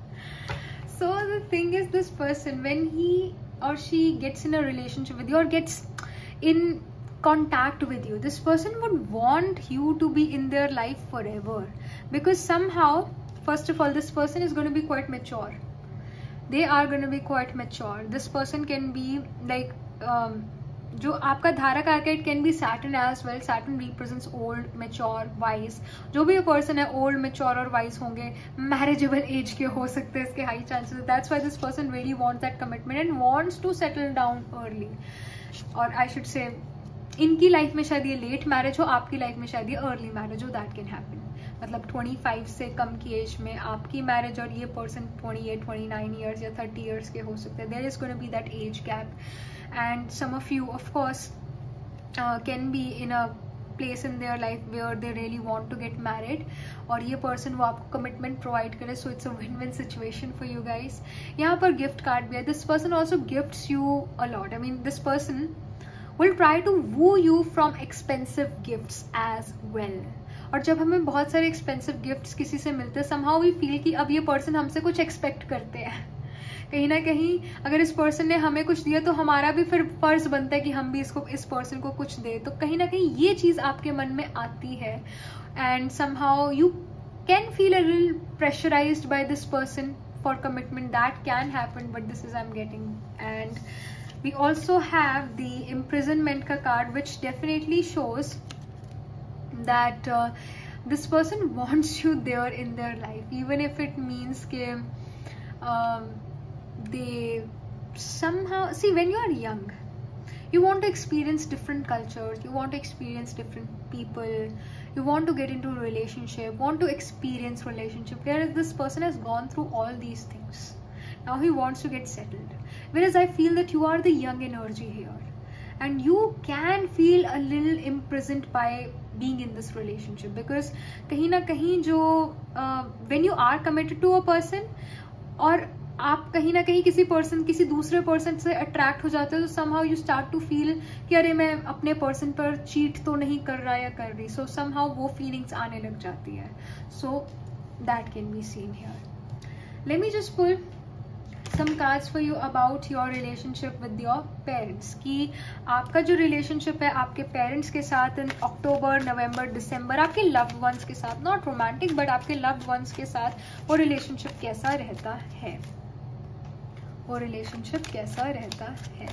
Speaker 1: So the thing is, this person, when he or she gets in a relationship with you or gets in contact with you, this person would want you to be in their life forever, because somehow, first of all, this person is going to be quite mature. They are going to be quite mature. This person can be like um, जो आपका धारक आर्केड can be Saturn as well. Saturn represents old, mature, wise. जो भी person है old, mature और wise होंगे, marriageable age के हो सकते हैं, इसके high chances. That's why this person really wants that commitment and wants to settle down early. और आई शुड से इनकी लाइफ में शायद ये लेट मैरिज हो, आपकी लाइफ में शायद ये अर्ली मैरिज हो. That can happen. मतलब पच्चीस से कम की एज में आपकी मैरिज और ये पर्सन अट्ठाईस, उनतीस इयर्स या तीस इयर्स के हो सकते हैं. There is going to be that age gap. And some of you, of course, uh, can be in a place in their life where they really want to get married, और ये person वो आपको commitment provide करे. So it's a win-win situation for you guys. यहाँ पर gift card भी है. This person also gifts you a lot. I mean, this person will try to woo you from expensive gifts as well. और जब हमें बहुत सारे expensive gifts किसी से मिलते हैं, somehow we feel कि अब ये person हमसे कुछ expect करते हैं. कहीं ना कहीं अगर इस पर्सन ने हमें कुछ दिया तो हमारा भी फिर फर्ज बनता है कि हम भी इसको इस पर्सन को कुछ दे. तो कहीं ना कहीं ये चीज आपके मन में आती है, and somehow you can feel a little pressurized by this person for commitment. That can happen, but this is I am getting. And we also have the imprisonment का card, which definitely shows that this person wants you there in their life, even if it means के they somehow see, when you are young, you want to experience different cultures, you want to experience different people, you want to get into a relationship, want to experience relationship, whereas this person has gone through all these things. Now he wants to get settled, whereas I feel that you are the young energy here, and you can feel a little imprisoned by being in this relationship, because kahin na kahin jo uh, when you are committed to a person, और आप कहीं ना कहीं किसी person किसी दूसरे person से attract हो जाते हो, तो somehow you start to feel कि अरे मैं अपने पर्सन पर चीट तो नहीं कर रहा या कर रही. सो समहाउ वो फीलिंग्स आने लग जाती है. So that can be seen here. Let me just pull some cards for you about your relationship with your parents, कि आपका जो रिलेशनशिप है आपके पेरेंट्स के साथ इन अक्टूबर, नवंबर, दिसंबर, आपके लव्ड वंस के साथ, नॉट रोमांटिक बट आपके लव्ड वंस के साथ वो रिलेशनशिप कैसा रहता है. वो रिलेशनशिप कैसा रहता है.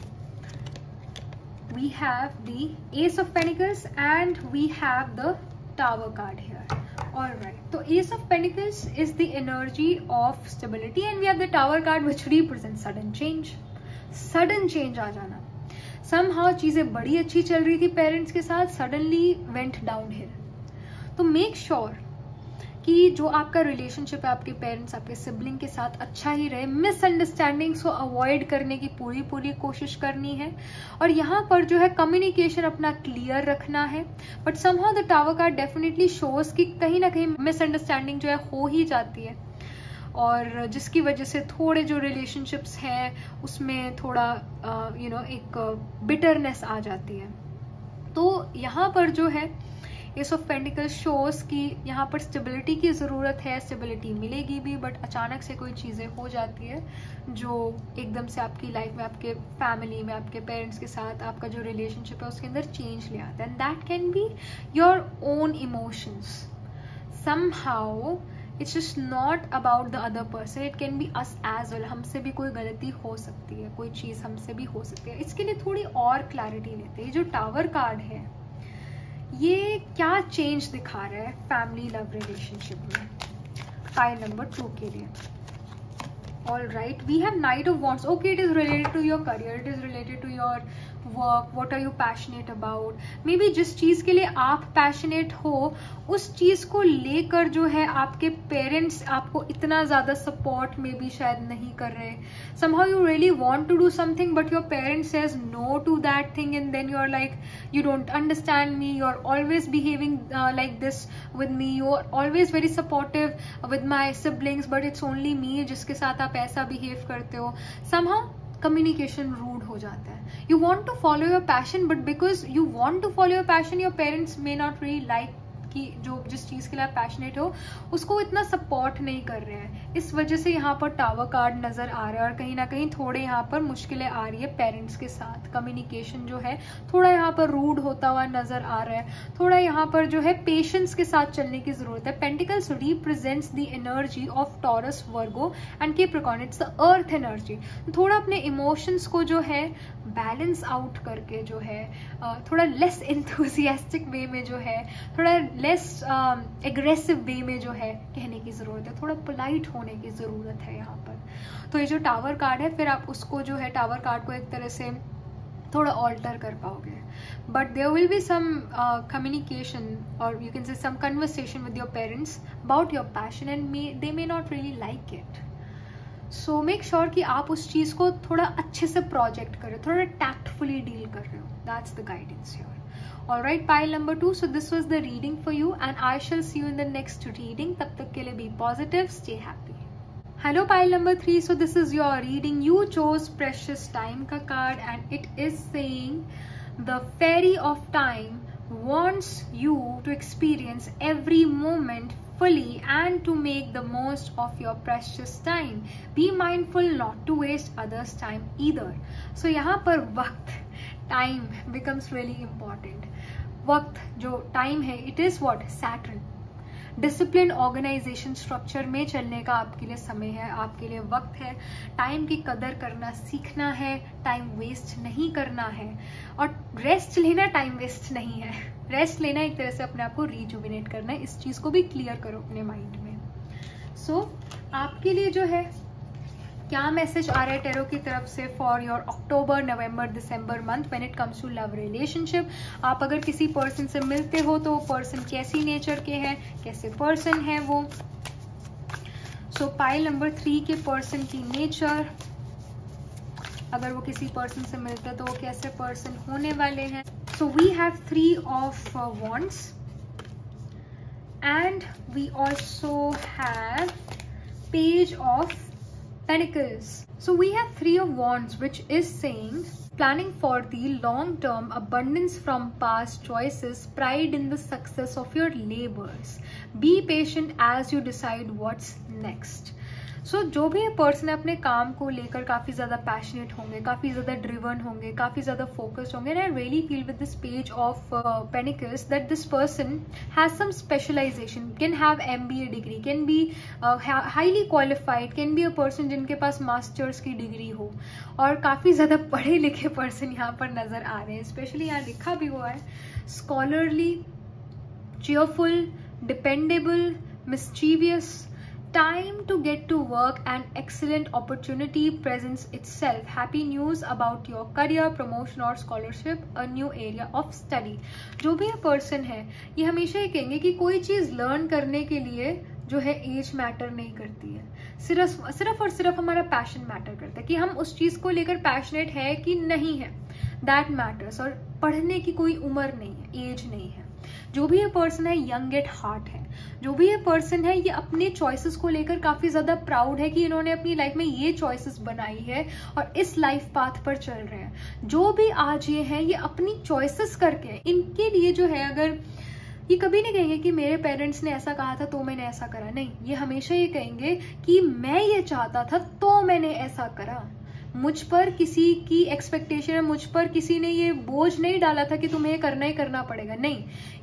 Speaker 1: We have the Ace of Pentacles and we have the Tower card here. Alright, so Ace of Pentacles is the energy of stability and we have the Tower card which represents sudden change. Sudden change आ जाना. Somehow चीजें बड़ी अच्छी चल रही थी parents के साथ, suddenly went downhill. तो make sure कि जो आपका रिलेशनशिप है आपके पेरेंट्स, आपके सिबलिंग के साथ अच्छा ही रहे. मिसअंडरस्टैंडिंग्स को अवॉइड करने की पूरी पूरी कोशिश करनी है, और यहाँ पर जो है कम्युनिकेशन अपना क्लियर रखना है. But somehow the tower card definitely shows कि कहीं ना कहीं मिसअंडरस्टैंडिंग जो है हो ही जाती है, और जिसकी वजह से थोड़े जो रिलेशनशिप्स हैं उसमें थोड़ा यू नो एक बिटरनेस आ जाती है. तो यहाँ पर जो है एस ऑफ पेंटिकल्स शोज कि यहाँ पर स्टेबिलिटी की ज़रूरत है. स्टेबिलिटी मिलेगी भी, बट अचानक से कोई चीज़ें हो जाती है जो एकदम से आपकी लाइफ में, आपके फैमिली में, आपके पेरेंट्स के साथ आपका जो रिलेशनशिप है उसके अंदर चेंज ले आता है. And that can be your own emotions. Somehow it's just not about the other person, it can be us as well. हमसे भी कोई गलती हो सकती है, कोई चीज़ हमसे भी हो सकती है। इसके लिए थोड़ी और क्लैरिटी लेते हैं। जो टावर कार्ड है ये क्या चेंज दिखा रहा है फैमिली लव रिलेशनशिप में पाइल नंबर टू के लिए। All right, we have knight of wands. Okay, it is related to your career, it is related to your work, what are you passionate about. Maybe जिस चीज के लिए आप passionate हो उस चीज को लेकर जो है आपके पेरेंट्स आपको इतना ज्यादा सपोर्ट में भी शायद नहीं कर रहे। somehow you really want to do something but your parents says no to that thing, and then you're like, you don't understand me, you're always behaving uh, like this with me, you're always very supportive with my siblings but it's only me जिसके साथ आप ऐसा behave करते हो। somehow communication rude हो जाता है। you want to follow your passion but because you want to follow your passion your parents may not really like कि जो जिस चीज के लिए आप पैशनेट हो उसको इतना सपोर्ट नहीं कर रहे हैं। इस वजह से यहाँ पर टावर कार्ड नजर आ रहा है और कहीं ना कहीं थोड़े यहाँ पर मुश्किलें आ रही है पेरेंट्स के साथ। कम्युनिकेशन जो है थोड़ा यहाँ पर रूड होता हुआ नजर आ रहा है। थोड़ा यहाँ पर जो है पेशेंस के साथ चलने की जरूरत है। Pentacles represents the energy of Taurus, Virgo and Capricorn, it's the earth energy. थोड़ा अपने इमोशंस को जो है बैलेंस आउट करके जो है थोड़ा लेस एंथुसियास्टिक वे में जो है थोड़ा लेस एग्रेसिव वे में जो है कहने की जरूरत है। थोड़ा पोलाइट होने की जरूरत है यहाँ पर। तो ये जो टावर कार्ड है फिर आप उसको जो है टावर कार्ड को एक तरह से थोड़ा ऑल्टर कर पाओगे। But there will be some communication और you can say some conversation with your parents about your passion and may they may not really like it. So make sure कि आप उस चीज को थोड़ा अच्छे से प्रोजेक्ट कर रहे हो, थोड़ा टैक्टफुली डील कर रहे हो। That's the guidance here. Alright, pile number two. So this was the reading for you and I shall see you in the next reading. तब तक के लिए be positive, stay happy. Hello, pile number three. So this is your reading. You chose precious time का card and it is saying the fairy of time wants you to experience every moment fully and to make the most of your precious time. Be mindful not to waste others' time either. So यहाँ पर वक्त time becomes really important. वक्त जो time है it is what Saturn. Discipline organization structure में चलने का आपके लिए समय है, आपके लिए वक्त है। टाइम की कदर करना सीखना है, टाइम वेस्ट नहीं करना है और रेस्ट लेना टाइम वेस्ट नहीं है। रेस्ट लेना एक तरह से अपने आप को रिजुविनेट करना है। इस चीज को भी क्लियर करो अपने माइंड में। सो so, आपके लिए जो है क्या मैसेज आ रहा है टेरो की तरफ से for your October, November, December month when it comes to love relationship. आप अगर किसी पर्सन से मिलते हो तो पर्सन कैसी नेचर के हैं, कैसे पर्सन है वो। सो पाइल नंबर थ्री के पर्सन की नेचर, अगर वो किसी पर्सन से मिलते हैं तो वो कैसे पर्सन होने वाले हैं। So we have three of wands and we also have page of Pentacles. So we have three of wands which is saying planning for the long term abundance from past choices, pride in the success of your labors. Be patient as you decide what's next. So so, जो भी ये person है अपने काम को लेकर काफी ज्यादा पैशनेट होंगे, काफी ज्यादा ड्रिवन होंगे, काफी ज्यादा फोकस्ड होंगे। And I really feel with this page of pentacles that this person has some specialization, can have MBA degree, can be highly qualified, can be a person जिनके पास मास्टर्स की डिग्री हो और काफी ज्यादा पढ़े लिखे पर्सन यहाँ पर नजर आ रहे हैं। स्पेशली यहाँ लिखा भी हुआ है scholarly, cheerful, dependable, mischievous. Time to get to work and excellent opportunity presents itself. Happy news about your career, promotion or scholarship, a new area of study. जो भी ये पर्सन है ये हमेशा ये कहेंगे कि कोई चीज लर्न करने के लिए जो है एज मैटर नहीं करती है, सिर्फ सिर्फ और सिर्फ हमारा पैशन मैटर करता है कि हम उस चीज को लेकर पैशनेट है कि नहीं है, दैट मैटर्स। और पढ़ने की कोई उम्र नहीं है, एज नहीं है। जो भी ये पर्सन है यंग एट हार्ट है। जो भी ये पर्सन है ये अपने चॉइसेस को लेकर काफी ज्यादा प्राउड है कि इन्होंने अपनी लाइफ में ये चॉइसेस बनाई है और इस लाइफ पाथ पर चल रहे हैं। जो भी आज ये हैं ये अपनी चॉइसेस करके, इनके लिए जो है अगर ये कभी नहीं कहेंगे कि मेरे पेरेंट्स ने ऐसा कहा था तो मैंने ऐसा करा, नहीं, ये हमेशा ये कहेंगे कि मैं ये चाहता था तो मैंने ऐसा करा। मुझ पर किसी की एक्सपेक्टेशन है, मुझ पर किसी ने ये बोझ नहीं डाला था कि तुम्हें करना ही करना पड़ेगा, नहीं,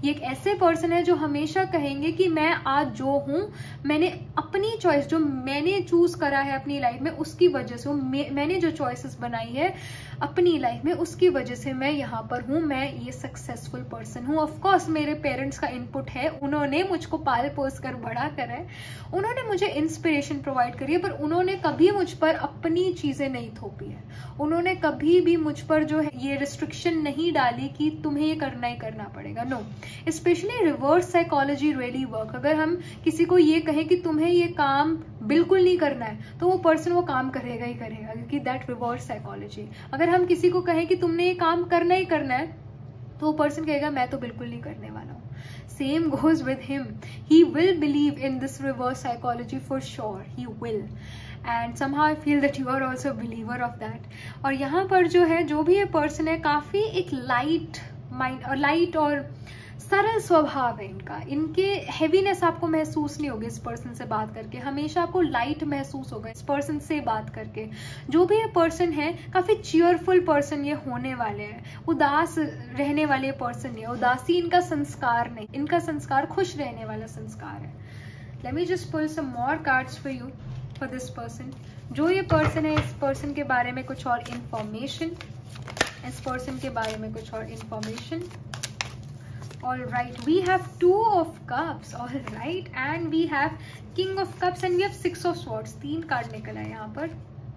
Speaker 1: ये एक ऐसे पर्सन है जो हमेशा कहेंगे कि मैं आज जो हूं, मैंने अपनी चॉइस, जो मैंने चूज करा है अपनी लाइफ में, उसकी वजह से, मैंने जो चॉइसेस बनाई है अपनी लाइफ में, उसकी वजह से मैं यहाँ पर हूँ, मैं ये सक्सेसफुल पर्सन हूँ। ऑफ कोर्स मेरे पेरेंट्स का इनपुट है, उन्होंने मुझको पाल पोस कर बड़ा करा है, उन्होंने मुझे इंस्पिरेशन प्रोवाइड करी है, पर उन्होंने कभी मुझ पर अपनी चीजें नहीं थोपी है। उन्होंने कभी भी मुझ पर जो है ये रिस्ट्रिक्शन नहीं डाली कि तुम्हें ये करना ही करना पड़ेगा। No, specially reverse psychology really work. अगर हम किसी को ये कहें कि तुम्हें ये काम बिल्कुल नहीं करना है, तो वो पर्सन वो काम करेगा ही करेगा, क्योंकि दैट रिवर्स साइकोलॉजी। अगर हम किसी को कहें कि तुमने ये काम करना ही करना है, तो वो पर्सन कहेगा मैं तो बिल्कुल नहीं करने वाला हूँ। Same goes with him. He will believe in this reverse psychology for sure. He will. And somehow I feel that you are also a believer of that. और यहाँ पर जो है, जो भी ये पर्सन है, काफी एक लाइट माइंड और लाइट और सरल स्वभाव है इनका। इनके हैवीनेस आपको महसूस नहीं होगी इस पर्सन से बात करके, हमेशा आपको लाइट महसूस होगा इस पर्सन से बात करके। जो भी ये पर्सन है, काफी चीयरफुल पर्सन ये होने वाले हैं, उदास रहने वाले पर्सन नहीं है, उदासी इनका संस्कार नहीं, इनका संस्कार खुश रहने वाला संस्कार है। Let me just pull some more cards for you for this person. जो ये पर्सन है, इस पर्सन के बारे में कुछ और इंफॉर्मेशन, इस पर्सन के बारे में कुछ और information. All right, we have two of cups, all right, and we have king of cups and we have six of swords. तीन कार्ड निकला है यहाँ पर।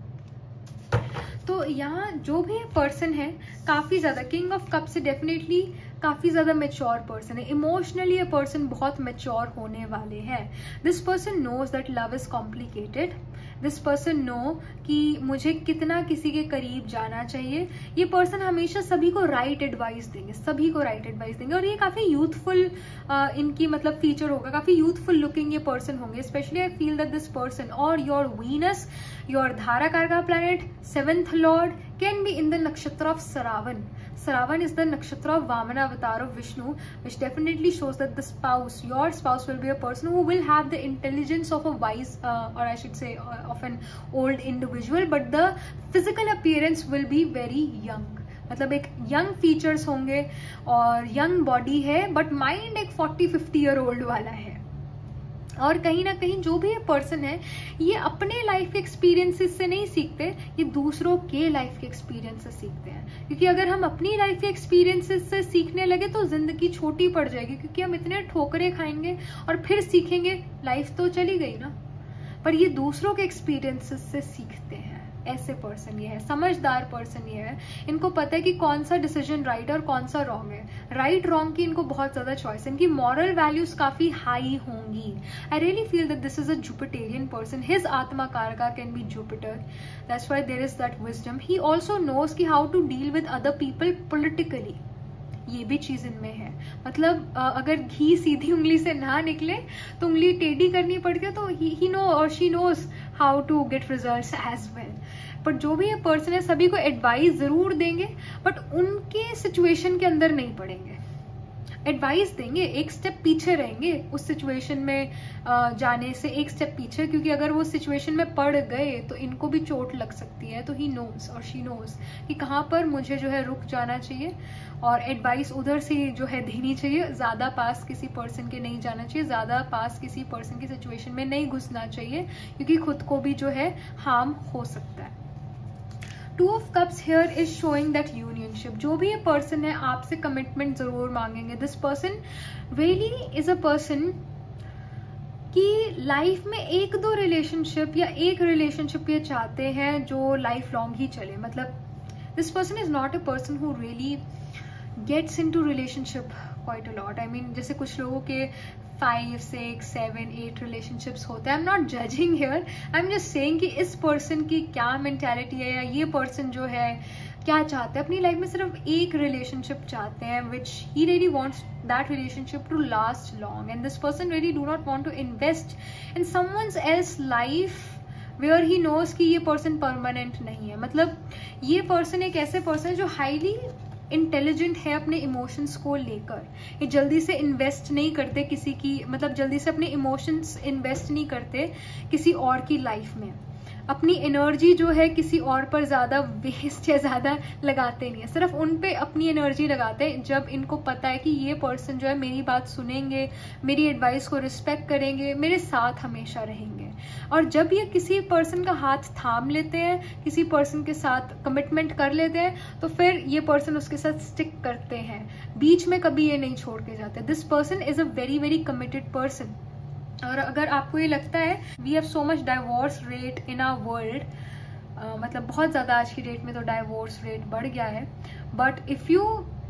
Speaker 1: तो यहाँ जो भी पर्सन है, काफी ज्यादा किंग ऑफ कप से डेफिनेटली काफी ज्यादा मेच्योर पर्सन है। इमोशनली ये पर्सन बहुत मेच्योर होने वाले हैं। This person knows that love is complicated. This person know कि मुझे कितना किसी के करीब जाना चाहिए। ये पर्सन हमेशा सभी को राइट एडवाइस देंगे, सभी को राइट एडवाइस देंगे। और ये काफी यूथफुल इनकी मतलब फीचर होगा, काफी यूथफुल लुकिंग ये पर्सन होंगे। Specially I feel that this person और योर वीनस, योर धाराकार का planet, seventh lord can be in the nakshatra of Saravan. Saravan is the nakshatra of Vamana avatar of Vishnu, which definitely shows that the spouse, your spouse, will be a person who will have the intelligence of a wise, uh, or I should say, uh, of an old individual, but the physical appearance will be very young. मतलब एक young features होंगे और young body है, but mind एक forty fifty year old वाला है। और कहीं ना कहीं जो भी ये पर्सन है, ये अपने लाइफ के एक्सपीरियंसेस से नहीं सीखते, ये दूसरों के लाइफ के एक्सपीरियंस से सीखते हैं। क्योंकि अगर हम अपनी लाइफ के एक्सपीरियंसेस से सीखने लगे तो जिंदगी छोटी पड़ जाएगी, क्योंकि हम इतने ठोकरे खाएंगे और फिर सीखेंगे, लाइफ तो चली गई ना। पर ये दूसरों के एक्सपीरियंसेस से सीखते हैं। ऐसे पर्सन ये है, समझदार पर्सन ये है। इनको पता है कि कौन सा डिसीजन राइट और कौन सा रॉन्ग है। राइट रॉन्ग की इनको बहुत ज्यादा चॉइस है। इनकी मॉरल वैल्यूज काफी हाई होंगी। I really feel that this is a Jupiterian person. His atma karaka can be Jupiter, that's why there is that wisdom. He also knows कि how to deal with other people politically, ये भी चीज इनमें है। मतलब अगर घी सीधी उंगली से ना निकले तो उंगली टेढ़ी करनी पड़ती है, तो ही नो और she knows how to get results as well. But जो भी ये पर्सन है, सभी को एडवाइस जरूर देंगे, बट उनके सिचुएशन के अंदर नहीं पड़ेंगे। एडवाइस देंगे, एक स्टेप पीछे रहेंगे उस सिचुएशन में जाने से, एक स्टेप पीछे, क्योंकि अगर वो सिचुएशन में पड़ गए तो इनको भी चोट लग सकती है। तो ही नोज और शी नोज कि कहाँ पर मुझे जो है रुक जाना चाहिए और एडवाइस उधर से जो है देनी चाहिए। ज्यादा पास किसी पर्सन के नहीं जाना चाहिए, ज्यादा पास किसी पर्सन की सिचुएशन में नहीं घुसना चाहिए, क्योंकि खुद को भी जो है हार्म हो सकता है। Two of cups here is showing that unionship. जो भी ये पर्सन है, आपसे कमिटमेंट जरूर मांगेंगे। This person really is a person कि लाइफ में एक दो रिलेशनशिप या एक रिलेशनशिप ये चाहते हैं जो लाइफ लॉन्ग ही चले। मतलब this person is not a person who really gets into relationship quite a lot. I mean जैसे कुछ लोगों के five six seven eight relationships होते हैं। I am not judging here, I am just saying कि इस पर्सन की क्या मेंटालिटी है, या ये पर्सन जो है क्या चाहते हैं अपनी लाइफ में। सिर्फ एक रिलेशनशिप चाहते हैं, which he really wants that relationship to last long, and this person really do not want to invest in someone's else life where he knows कि ये पर्सन परमानेंट नहीं है। मतलब ये पर्सन एक ऐसे पर्सन है जो हाईली इंटेलिजेंट है अपने इमोशंस को लेकर। ये जल्दी से इन्वेस्ट नहीं करते किसी की, मतलब जल्दी से अपने इमोशंस इन्वेस्ट नहीं करते किसी और की लाइफ में। अपनी एनर्जी जो है किसी और पर ज़्यादा वेस्ट या ज़्यादा लगाते नहीं है, सिर्फ उन पे अपनी एनर्जी लगाते हैं जब इनको पता है कि ये पर्सन जो है मेरी बात सुनेंगे, मेरी एडवाइस को रिस्पेक्ट करेंगे, मेरे साथ हमेशा रहेंगे। और जब ये किसी पर्सन का हाथ थाम लेते हैं, किसी पर्सन के साथ कमिटमेंट कर लेते हैं, तो फिर ये पर्सन उसके साथ स्टिक करते हैं, बीच में कभी ये नहीं छोड़ के जाते। This person is a very very committed person. और अगर आपको ये लगता है we have so much divorce rate in our world, मतलब बहुत ज़्यादा आज की डेट में तो डाइवोर्स रेट बढ़ गया है, but if you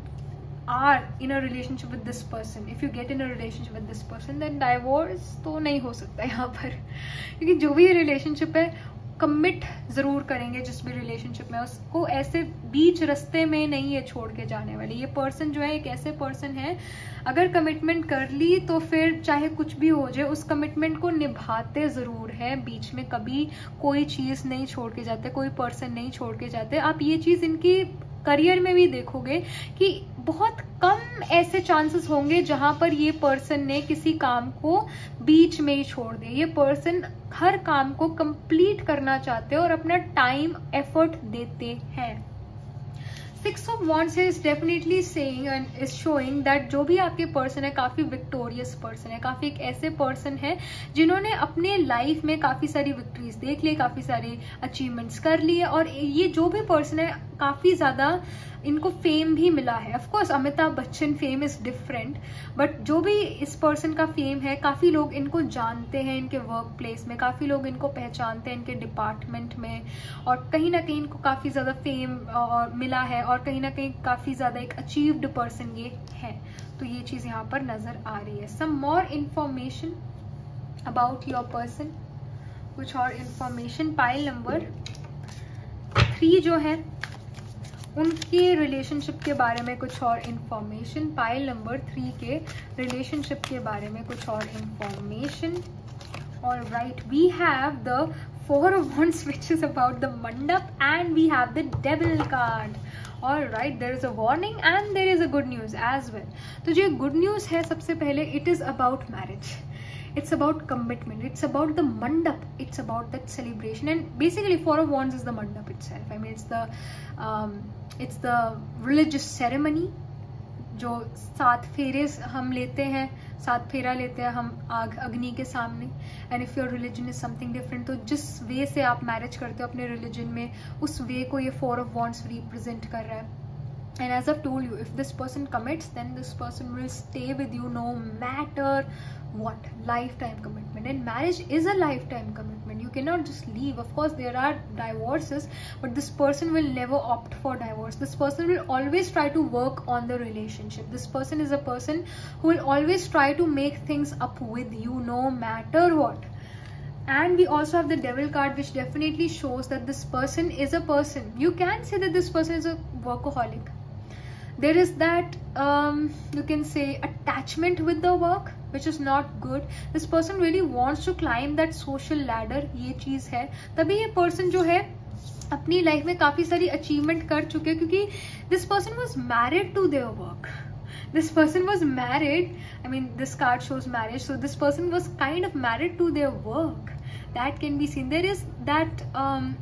Speaker 1: are in a relationship with this person, if you get in a relationship with this person, then divorce तो नहीं हो सकता यहाँ पर, क्योंकि जो भी रिलेशनशिप है कमिट ज़रूर करेंगे जिस भी रिलेशनशिप में, उसको ऐसे बीच रास्ते में नहीं है छोड़ के जाने वाले। ये पर्सन जो है एक ऐसे पर्सन है, अगर कमिटमेंट कर ली तो फिर चाहे कुछ भी हो जाए उस कमिटमेंट को निभाते ज़रूर है, बीच में कभी कोई चीज़ नहीं छोड़ के जाते, कोई पर्सन नहीं छोड़ के जाते। आप ये चीज़ इनकी करियर में भी देखोगे कि बहुत कम ऐसे चांसेस होंगे जहां पर ये पर्सन ने किसी काम को बीच में ही छोड़ दिया। ये पर्सन हर काम को कंप्लीट करना चाहते हैं और अपना टाइम एफर्ट देते हैं। Six of wands is definitely saying and is showing that जो भी आपके पर्सन है काफी विक्टोरियस पर्सन है, काफी एक ऐसे पर्सन है जिन्होंने अपने लाइफ में काफी सारी विक्ट्रीज देख ली, काफी सारी अचीवमेंट्स कर लिए, और ये जो भी पर्सन है काफी ज्यादा इनको फेम भी मिला है। Of course Amitabh Bachchan fame is different, but जो भी इस पर्सन का फेम है, काफी लोग इनको जानते हैं इनके वर्क प्लेस में, काफी लोग इनको पहचानते हैं इनके डिपार्टमेंट में, और कहीं ना कहीं इनको काफी ज्यादा फेम और मिला है, और कहीं ना कहीं काफी ज्यादा एक अचीव्ड पर्सन ये है। तो ये चीज यहाँ पर नजर आ रही है। Some more information about your person, कुछ और इंफॉर्मेशन। पाइल नंबर थ्री जो है उनके रिलेशनशिप के बारे में कुछ और इंफॉर्मेशन। पाइल नंबर थ्री के रिलेशनशिप के बारे में कुछ और information. All right, we have the Four of Wands, which is about the mandap, and we have the Devil card. All right, there is a warning and there is a good news as well. तो जो good news है सबसे पहले, it is about marriage. It's about commitment. It's about the mandap. It's about that celebration. And basically, Four of Wands is the mandap itself. I mean, it's the um, it's the religious ceremony. जो सात फेरे हम लेते हैं, सात फेरा लेते हैं हम आग अग्नि के सामने। And if your religion is something different, तो जिस वे से आप मैरिज करते हो अपने रिलीजन में, उस वे को ये फोर ऑफ वॉन्ड्स रिप्रेजेंट कर रहा है। And as I've told you, if this person commits, then this person will stay with you no matter what. Lifetime commitment. And marriage is a lifetime commitment. You cannot just leave. Of course, there are divorces, but this person will never opt for divorce. This person will always try to work on the relationship. This person is a person who will always try to make things up with you no matter what. And we also have the Devil card, which definitely shows that this person is a person. You can say that this person is a workaholic. There is that um, you can say attachment with the work, which is not good. This person really wants to climb that social ladder. ये चीज है, तभी ये person जो है अपनी life में काफी सारी अचीवमेंट कर चुके हैं, क्योंकि this person was married to their work. This person was married. I mean, this card shows marriage, so this person was kind of married to their work. That can be seen. There is that. Um,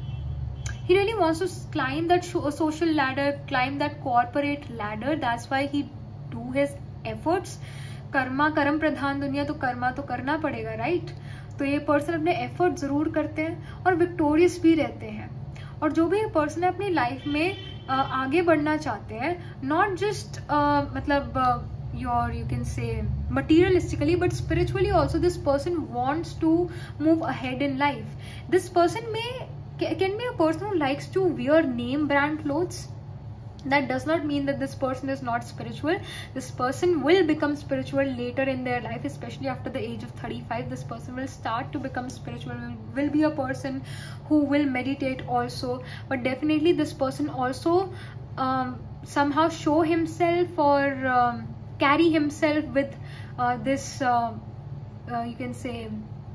Speaker 1: He really wants to climb that social ladder, climb that corporate ladder. That's why he do his efforts. Karma कर्म प्रधान दुनिया, तो कर्मा तो करना पड़ेगा, right? तो ये person अपने effort जरूर करते हैं और विक्टोरियस भी रहते हैं। और जो भी ये पर्सन है अपनी लाइफ में uh, आगे बढ़ना चाहते हैं, नॉट जस्ट uh, मतलब uh, your you can say materialistically, but spiritually also this person wants to move ahead in life. This person may can be a person who likes to wear name brand clothes. That does not mean that this person is not spiritual. This person will become spiritual later in their life, especially after the age of thirty-five. This person will start to become spiritual, will be a person who will meditate also. But definitely this person also um, somehow show himself or um, carry himself with uh, this uh, uh, you can say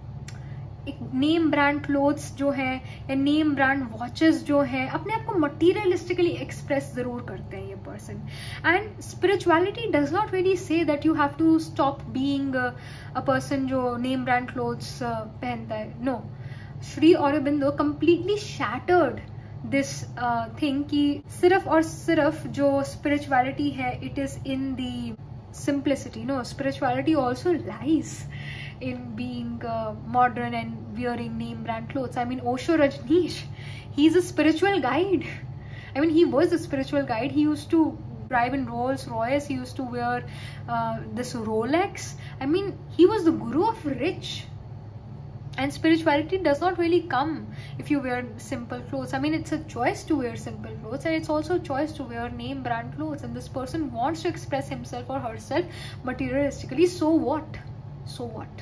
Speaker 1: एक name brand clothes जो है या name brand watches जो है, अपने आप को materialistically express जरूर करते हैं ये person. And spirituality does not really say that you have to stop being a person जो नेम ब्रांड क्लोथ्स पहनता है। No, Sri Aurobindo completely shattered this uh, thing कि सिर्फ और सिर्फ जो spirituality है, it is in the simplicity. No, spirituality also lies in being uh, modern and wearing name brand clothes. I mean, Osho Rajneesh, he's a spiritual guide. I mean, he was a spiritual guide. He used to drive in Rolls Royce. He used to wear uh, this Rolex. I mean, he was the guru of rich. And spirituality does not really come if you wear simple clothes. I mean, it's a choice to wear simple clothes, and it's also a choice to wear name brand clothes. And this person wants to express himself or herself materialistically. So what? So what?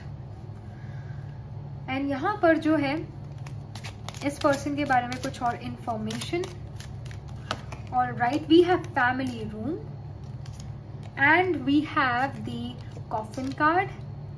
Speaker 1: And यहाँ पर जो है इस person के बारे में कुछ और information. All right, we have family room, and we have the coffin card,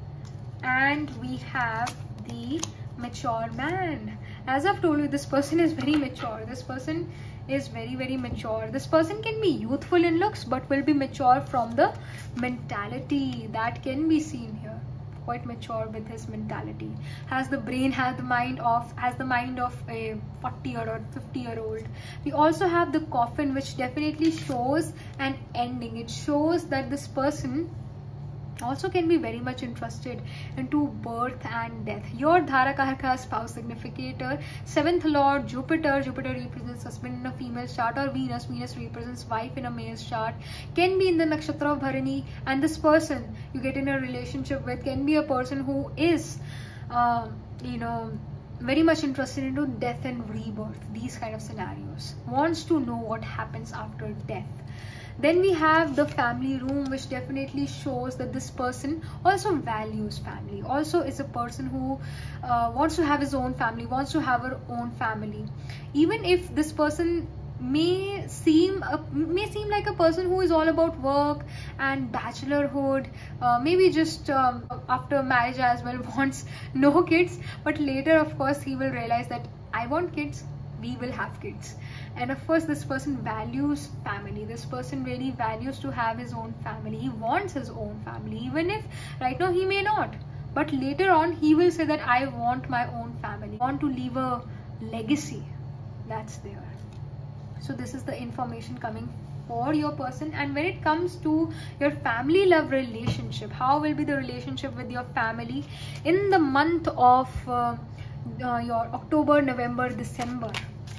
Speaker 1: and we have the mature man. As I've told you, this person is very mature. This person is very very mature. This person can be youthful in looks but will be mature from the mentality. That can be seen here. Quite mature with his mentality. Has the brain, has the mind of has the mind of a forty year or fifty year old. We also have the coffin, which definitely shows an ending. It shows that this person also can be very much interested into birth and death. Your Dharaka spouse significator, seventh lord Jupiter. Jupiter represents husband in a female chart, or Venus. Venus represents wife in a male's chart. Can be in the nakshatra of Bharani, and this person you get in a relationship with can be a person who is, uh, you know, very much interested into death and rebirth. These kind of scenarios. Wants to know what happens after death. Then we have the family room, which definitely shows that this person also values family, also is a person who uh, wants to have his own family, wants to have her own family. Even if this person may seem uh, may seem like a person who is all about work and bachelorhood, uh, maybe just um, after marriage as well wants no kids, but later of course he will realize that I want kids, we will have kids. And of course this person values family. This person really values to have his own family. He wants his own family, even if right now he may not, but later on he will say that I want my own family, I want to leave a legacy. That's there. So this is the information coming for your person. And when it comes to your family love relationship, how will be the relationship with your family in the month of uh, uh, your October, November, December?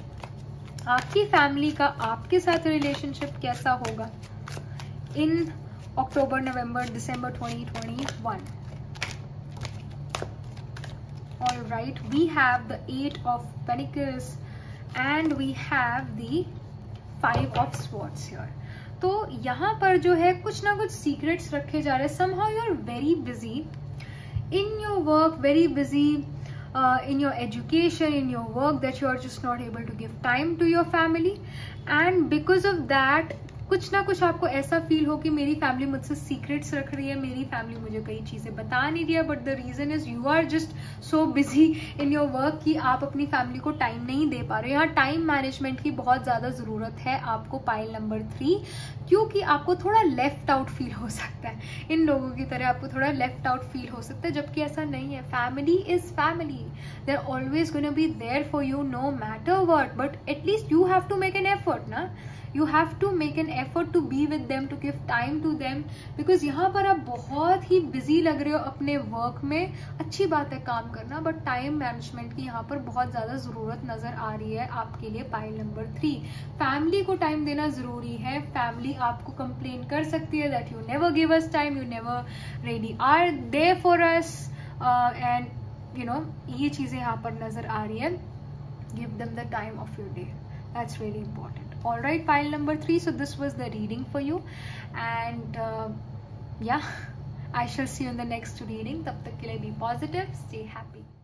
Speaker 1: आपकी family का आपके साथ relationship कैसा होगा इन अक्टूबर, November, December twenty twenty-one? All right, we have the eight of pentacles and we have the five of swords here. तो यहाँ पर जो है कुछ ना कुछ सीक्रेट्स रखे जा रहे हैं. Somehow you are very busy in your work, very busy Uh, in your education, in your work, that you are just not able to give time to your family, and because of that कुछ ना कुछ आपको ऐसा feel हो कि मेरी family मुझसे secrets रख रही है, मेरी फैमिली मुझे कई चीजें बता नहीं रही है, but the reason is you are just so busy in your work कि आप अपनी फैमिली को टाइम नहीं दे पा रहे हो. यहाँ टाइम मैनेजमेंट की बहुत ज्यादा जरूरत है आपको पाइल नंबर थ्री, क्योंकि आपको थोड़ा लेफ्ट आउट फील हो सकता है. इन लोगों की तरह आपको थोड़ा लेफ्ट आउट फील हो सकता है, जबकि ऐसा नहीं है. Family is family, they are always gonna be there for you no matter what, but at least you have to make an effort ना. You have to make an effort to be with them, to give time to them, because यहाँ पर आप बहुत ही busy लग रहे हो अपने work में. अच्छी बात है काम करना, but time management की यहाँ पर बहुत ज़्यादा ज़रूरत नज़र आ रही है आपके लिए. पाइल नंबर थ्री, फैमिली को टाइम देना ज़रूरी है. फैमिली आपको कंप्लेन कर सकती है that you never give us time, you never really are there for us, uh, and you know ये चीज़ें यहाँ पर नज़र आ रही है. Give them the time of your day. That's really important. All right, pile number three. So this was the reading for you, and uh, yeah, I shall see you in the next reading. Tab tak ke liye be positive, stay happy.